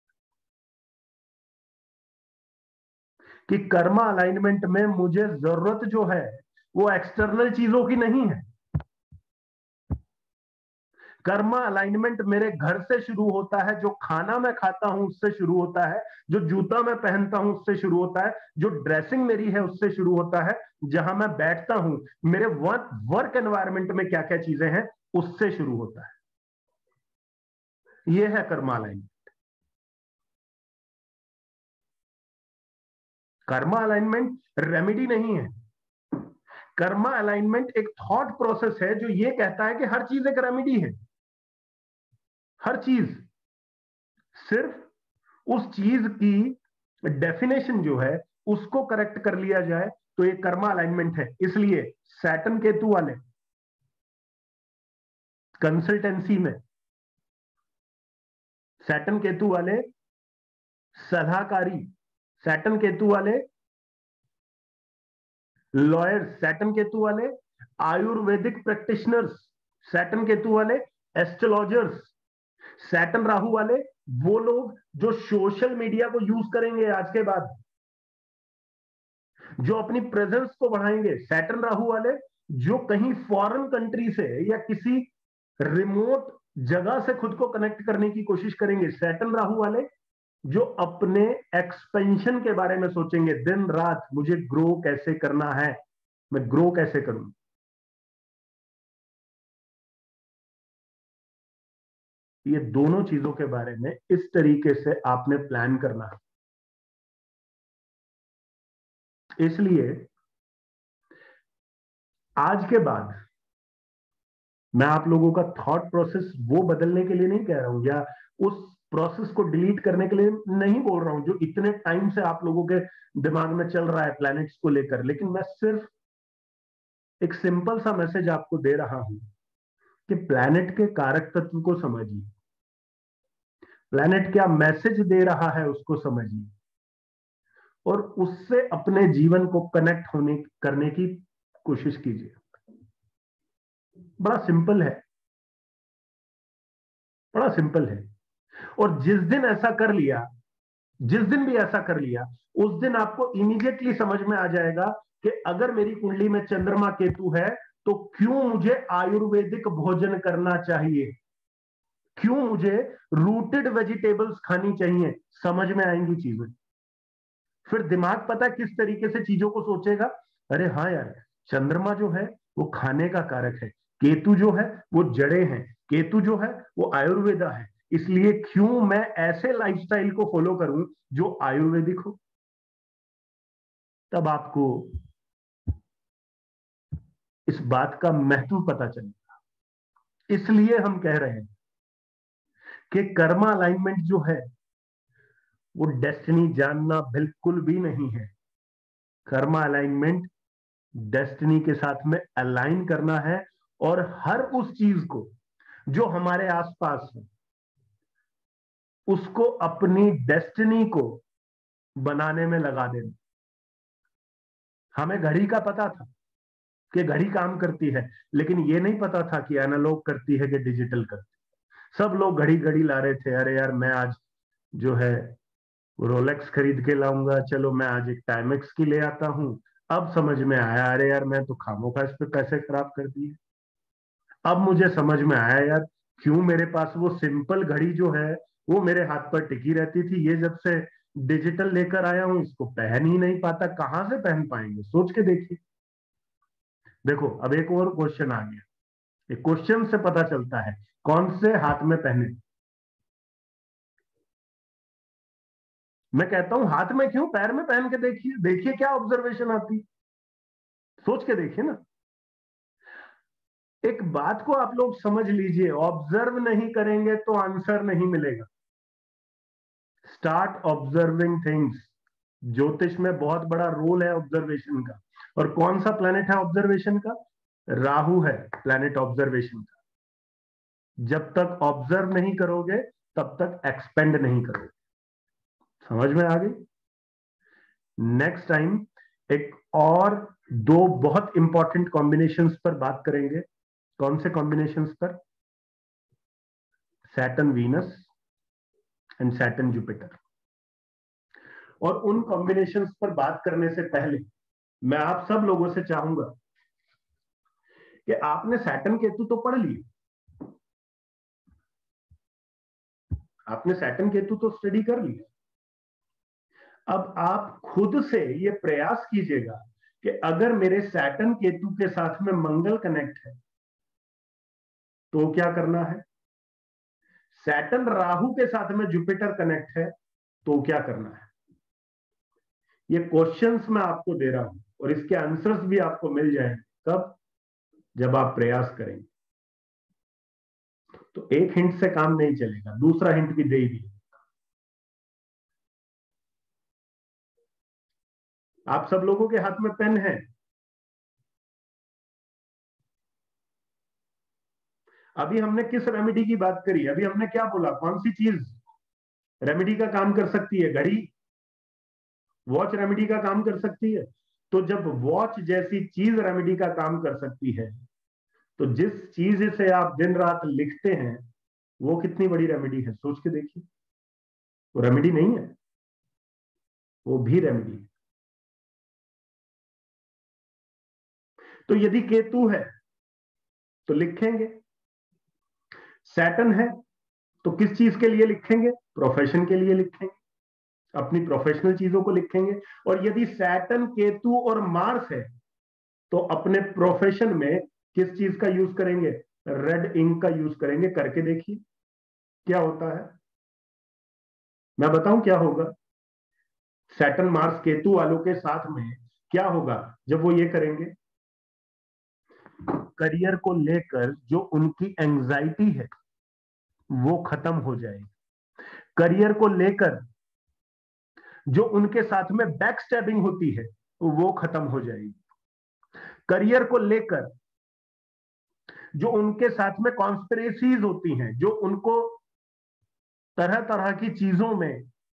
कि कर्मा अलाइनमेंट में मुझे जरूरत जो है वो एक्सटर्नल चीजों की नहीं है। कर्मा अलाइनमेंट मेरे घर से शुरू होता है, जो खाना मैं खाता हूं उससे शुरू होता है, जो जूता मैं पहनता हूं उससे शुरू होता है, जो ड्रेसिंग मेरी है उससे शुरू होता है, जहां मैं बैठता हूं, मेरे वर्क वर्क एनवायरमेंट में क्या क्या चीजें हैं उससे शुरू होता है। यह है karma alignment. Karma alignment remedy नहीं है। कर्मा अलाइनमेंट एक थॉट प्रोसेस है जो ये कहता है कि हर चीज एक रेमेडी है। हर चीज, सिर्फ उस चीज की डेफिनेशन जो है उसको करेक्ट कर लिया जाए तो ये कर्मा अलाइनमेंट है। इसलिए सैटर्न केतु वाले कंसल्टेंसी में, सैटर्न केतु वाले सलाहकारी, सैटर्न केतु वाले लॉयर्स, सैटर्न केतु वाले आयुर्वेदिक प्रैक्टिशनर्स, सैटर्न केतु वाले एस्ट्रोलॉजर्स, सैटर्न राहु वाले वो लोग जो सोशल मीडिया को यूज करेंगे आज के बाद, जो अपनी प्रेजेंस को बढ़ाएंगे, सैटर्न राहु वाले जो कहीं फॉरेन कंट्री से या किसी रिमोट जगह से खुद को कनेक्ट करने की कोशिश करेंगे, सैटर्न राहु वाले जो अपने एक्सपेंशन के बारे में सोचेंगे दिन रात, मुझे ग्रो कैसे करना है, मैं ग्रो कैसे करूं। ये दोनों चीजों के बारे में इस तरीके से आपने प्लान करना है। इसलिए आज के बाद मैं आप लोगों का थॉट प्रोसेस वो बदलने के लिए नहीं कह रहा हूं, या उस प्रोसेस को डिलीट करने के लिए नहीं बोल रहा हूं जो इतने टाइम से आप लोगों के दिमाग में चल रहा है प्लैनेट्स को लेकर, लेकिन मैं सिर्फ एक सिंपल सा मैसेज आपको दे रहा हूं कि प्लैनेट के कारक तत्व को समझिए, प्लैनेट क्या मैसेज दे रहा है उसको समझिए, और उससे अपने जीवन को कनेक्ट होने करने की कोशिश कीजिए। बड़ा सिंपल है, बड़ा सिंपल है। और जिस दिन ऐसा कर लिया, जिस दिन भी ऐसा कर लिया, उस दिन आपको इमीडिएटली समझ में आ जाएगा कि अगर मेरी कुंडली में चंद्रमा केतु है तो क्यों मुझे आयुर्वेदिक भोजन करना चाहिए, क्यों मुझे रूटेड वेजिटेबल्स खानी चाहिए। समझ में आएंगी चीजें। फिर दिमाग पता है किस तरीके से चीजों को सोचेगा, अरे हाँ यार, चंद्रमा जो है वो खाने का कारक है, केतु जो है वो जड़े हैं, केतु जो है वो आयुर्वेदा है, इसलिए क्यों मैं ऐसे लाइफस्टाइल को फॉलो करूं जो आयुर्वेदिक हो। तब आपको इस बात का महत्व पता चलेगा। इसलिए हम कह रहे हैं कि कर्मा अलाइनमेंट जो है वो डेस्टिनी जानना बिल्कुल भी नहीं है। कर्मा अलाइनमेंट डेस्टिनी के साथ में अलाइन करना है और हर उस चीज को जो हमारे आसपास है उसको अपनी डेस्टिनी को बनाने में लगा देना। हमें घड़ी का पता था कि घड़ी काम करती है, लेकिन ये नहीं पता था कि एनालॉग करती है कि डिजिटल करती है। सब लोग घड़ी घड़ी ला रहे थे, अरे यार मैं आज जो है रोलेक्स खरीद के लाऊंगा, चलो मैं आज एक टाइमेक्स की ले आता हूं। अब समझ में आया, अरे यार मैं तो खामोखा इस पे पैसे खराब कर दिए। अब मुझे समझ में आया यार, क्यों मेरे पास वो सिंपल घड़ी जो है वो मेरे हाथ पर टिकी रहती थी, ये जब से डिजिटल लेकर आया हूं इसको पहन ही नहीं पाता। कहां से पहन पाएंगे, सोच के देखिए। देखो अब एक और क्वेश्चन आ गया। एक क्वेश्चन से पता चलता है कौन से हाथ में पहने। मैं कहता हूं हाथ में क्यों, पैर में पहन के देखिए, देखिए क्या ऑब्जर्वेशन आती, सोच के देखिए ना। एक बात को आप लोग समझ लीजिए, ऑब्जर्व नहीं करेंगे तो आंसर नहीं मिलेगा। Start observing things. ज्योतिष में बहुत बड़ा रोल है ऑब्जर्वेशन का। और कौन सा प्लेनेट है ऑब्जर्वेशन का? राहु है प्लेनेट ऑब्जर्वेशन का। जब तक ऑब्जर्व नहीं करोगे तब तक एक्सपेंड नहीं करोगे। समझ में आ गई? नेक्स्ट टाइम एक और दो बहुत इंपॉर्टेंट कॉम्बिनेशंस पर बात करेंगे। कौन से कॉम्बिनेशंस पर? Saturn Venus and Saturn Jupiter. और उन कॉम्बिनेशंस पर बात करने से पहले मैं आप सब लोगों से चाहूंगा कि आपने सैटर्न केतु तो पढ़ लिए, आपने सैटर्न केतु तो स्टडी कर लिया। अब आप खुद से ये प्रयास कीजिएगा कि अगर मेरे सैटर्न केतु के साथ में मंगल कनेक्ट है तो क्या करना है, सैटर्न राहु के साथ में जुपिटर कनेक्ट है तो क्या करना है। ये क्वेश्चंस मैं आपको दे रहा हूं और इसके आंसर्स भी आपको मिल जाएंगे। कब? जब आप प्रयास करेंगे। तो एक हिंट से काम नहीं चलेगा, दूसरा हिंट भी दे ही दिया। आप सब लोगों के हाथ में पेन है। अभी हमने किस रेमेडी की बात करी? अभी हमने क्या बोला, कौन सी चीज रेमेडी का काम कर सकती है? घड़ी, वॉच रेमेडी का काम कर सकती है। तो जब वॉच जैसी चीज रेमेडी का काम कर सकती है तो जिस चीज से आप दिन रात लिखते हैं वो कितनी बड़ी रेमेडी है, सोच के देखिए। वो रेमेडी नहीं है, वो भी रेमेडी है। तो यदि केतु है तो लिखेंगे, सैटर्न है तो किस चीज के लिए लिखेंगे? प्रोफेशन के लिए लिखेंगे, अपनी प्रोफेशनल चीजों को लिखेंगे। और यदि सैटर्न केतु और मार्स है तो अपने प्रोफेशन में किस चीज का यूज करेंगे? रेड इंक का यूज करेंगे। करके देखिए क्या होता है। मैं बताऊं क्या होगा? सैटर्न मार्स केतु वालों के साथ में क्या होगा जब वो ये करेंगे? करियर को लेकर जो उनकी एंजाइटी है वो खत्म हो जाएगी। करियर को लेकर जो उनके साथ में बैक स्टैबिंग होती है वो खत्म हो जाएगी। करियर को लेकर जो उनके साथ में कॉन्स्पिरेसीज होती हैं, जो उनको तरह तरह की चीजों में,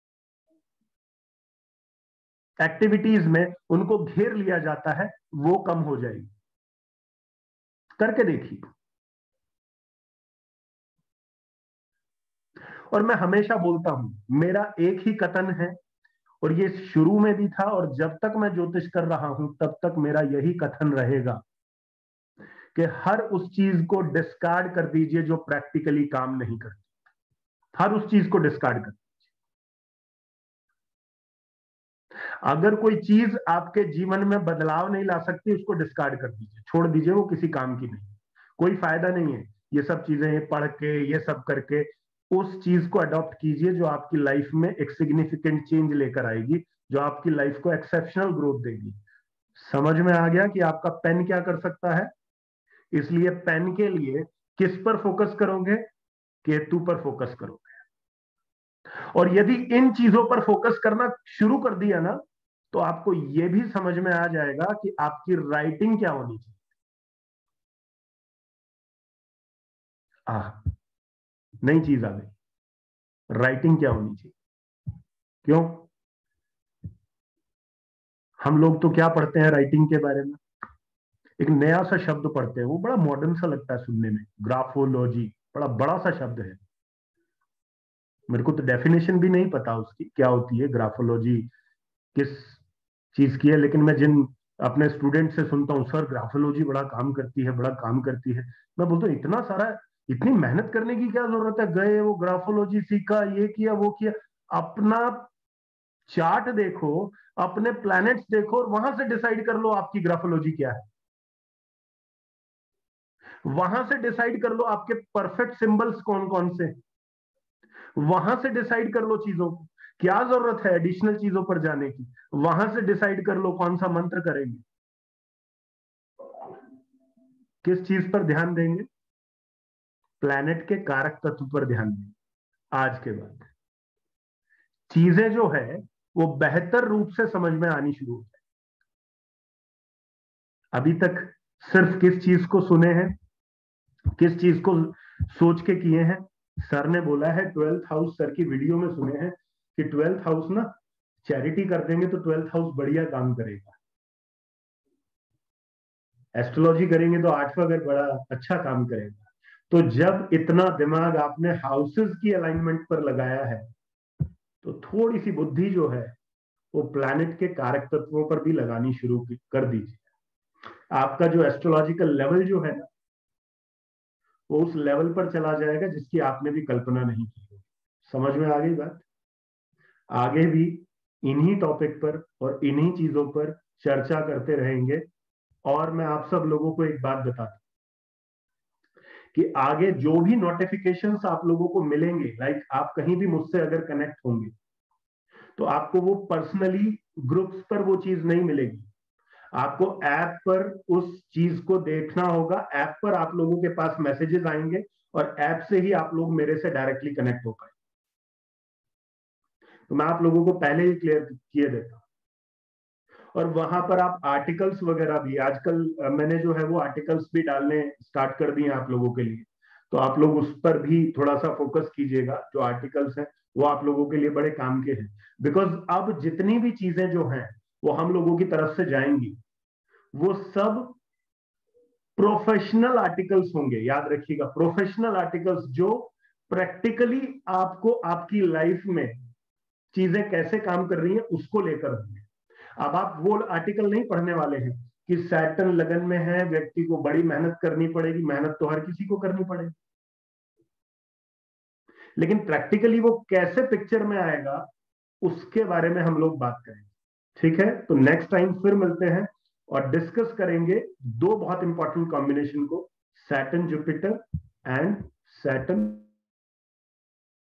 एक्टिविटीज में उनको घेर लिया जाता है, वो कम हो जाएगी। करके देखिए। और मैं हमेशा बोलता हूं, मेरा एक ही कथन है और ये शुरू में भी था और जब तक मैं ज्योतिष कर रहा हूं तब तक मेरा यही कथन रहेगा कि हर उस चीज को डिस्कार्ड कर दीजिए जो प्रैक्टिकली काम नहीं करती। हर उस चीज को डिस्कार्ड कर दीजिए। अगर कोई चीज आपके जीवन में बदलाव नहीं ला सकती उसको डिस्कार्ड कर दीजिए, छोड़ दीजिए, वो किसी काम की नहीं, कोई फायदा नहीं है ये सब चीजें पढ़ के, ये सब करके। उस चीज को अडॉप्ट कीजिए जो आपकी लाइफ में एक सिग्निफिकेंट चेंज लेकर आएगी, जो आपकी लाइफ को एक्सेप्शनल ग्रोथ देगी। समझ में आ गया कि आपका पेन क्या कर सकता है? इसलिए पेन के लिए किस पर फोकस करोगे? केतु पर फोकस करोगे। और यदि इन चीजों पर फोकस करना शुरू कर दिया ना, तो आपको यह भी समझ में आ जाएगा कि आपकी राइटिंग क्या होनी चाहिए। आ, नई चीज आ गई, राइटिंग क्या होनी चाहिए। क्यों? हम लोग तो क्या पढ़ते हैं राइटिंग के बारे में, एक नया सा शब्द पढ़ते हैं, वो बड़ा मॉडर्न सा लगता है सुनने में, ग्राफोलॉजी, बड़ा बड़ा सा शब्द है। मेरे को तो डेफिनेशन भी नहीं पता उसकी क्या होती है, ग्राफोलॉजी किस चीज की है, लेकिन मैं जिन अपने स्टूडेंट से सुनता हूँ, सर ग्राफोलॉजी बड़ा काम करती है, बड़ा काम करती है। मैं बोलता हूँ इतना सारा, इतनी मेहनत करने की क्या जरूरत है, गए वो ग्राफोलॉजी सीखा, ये किया वो किया। अपना चार्ट देखो, अपने प्लैनेट्स देखो और वहां से डिसाइड कर लो आपकी ग्राफोलॉजी क्या है। वहां से डिसाइड कर लो आपके परफेक्ट सिंबल्स कौन कौन से, वहां से डिसाइड कर लो चीजों को। क्या जरूरत है एडिशनल चीजों पर जाने की, वहां से डिसाइड कर लो कौन सा मंत्र करेंगे, किस चीज पर ध्यान देंगे, प्लैनेट के कारक तत्व पर ध्यान देंगे। आज के बाद चीजें जो है वो बेहतर रूप से समझ में आनी शुरू हो जाए। अभी तक सिर्फ किस चीज को सुने हैं, किस चीज को सोच के किए हैं। सर ने बोला है ट्वेल्थ हाउस, सर की वीडियो में सुने हैं कि ट्वेल्थ हाउस ना, चैरिटी कर देंगे तो ट्वेल्थ हाउस बढ़िया काम करेगा, एस्ट्रोलॉजी करेंगे तो आठवां घर बड़ा अच्छा काम करेगा। तो जब इतना दिमाग आपने हाउसेस की अलाइनमेंट पर लगाया है, तो थोड़ी सी बुद्धि जो है वो प्लैनेट के कारक तत्वों पर भी लगानी शुरू कर दीजिए। आपका जो एस्ट्रोलॉजिकल लेवल जो है ना, वो उस लेवल पर चला जाएगा जिसकी आपने भी कल्पना नहीं की होगी। समझ में आ गई बात? आगे भी इन्हीं टॉपिक पर और इन्हीं चीजों पर चर्चा करते रहेंगे। और मैं आप सब लोगों को एक बात बताता कि आगे जो भी नोटिफिकेशंस आप लोगों को मिलेंगे, लाइक आप कहीं भी मुझसे अगर कनेक्ट होंगे, तो आपको वो पर्सनली ग्रुप्स पर वो चीज नहीं मिलेगी। आपको ऐप पर उस चीज को देखना होगा, ऐप पर आप लोगों के पास मैसेजेस आएंगे और ऐप से ही आप लोग मेरे से डायरेक्टली कनेक्ट हो पाए। तो मैं आप लोगों को पहले ही क्लियर किए देता हूं। और वहां पर आप आर्टिकल्स वगैरह भी आजकल मैंने जो है वो आर्टिकल्स भी डालने स्टार्ट कर दिए आप लोगों के लिए, तो आप लोग उस पर भी थोड़ा सा फोकस कीजिएगा। जो आर्टिकल्स हैं वो आप लोगों के लिए बड़े काम के हैं, बिकॉज अब जितनी भी चीजें जो हैं वो हम लोगों की तरफ से जाएंगी, वो सब प्रोफेशनल आर्टिकल्स होंगे। याद रखिएगा, प्रोफेशनल आर्टिकल्स जो प्रैक्टिकली आपको आपकी लाइफ में चीजें कैसे काम कर रही हैं उसको लेकर होंगे। अब आप वो आर्टिकल नहीं पढ़ने वाले हैं कि सैटर्न लगन में है, व्यक्ति को बड़ी मेहनत करनी पड़ेगी। मेहनत तो हर किसी को करनी पड़ेगी, लेकिन प्रैक्टिकली वो कैसे पिक्चर में आएगा उसके बारे में हम लोग बात करेंगे। ठीक है, तो नेक्स्ट टाइम फिर मिलते हैं और डिस्कस करेंगे दो बहुत इंपॉर्टेंट कॉम्बिनेशन को, सैटर्न जुपिटर एंड सैटर्न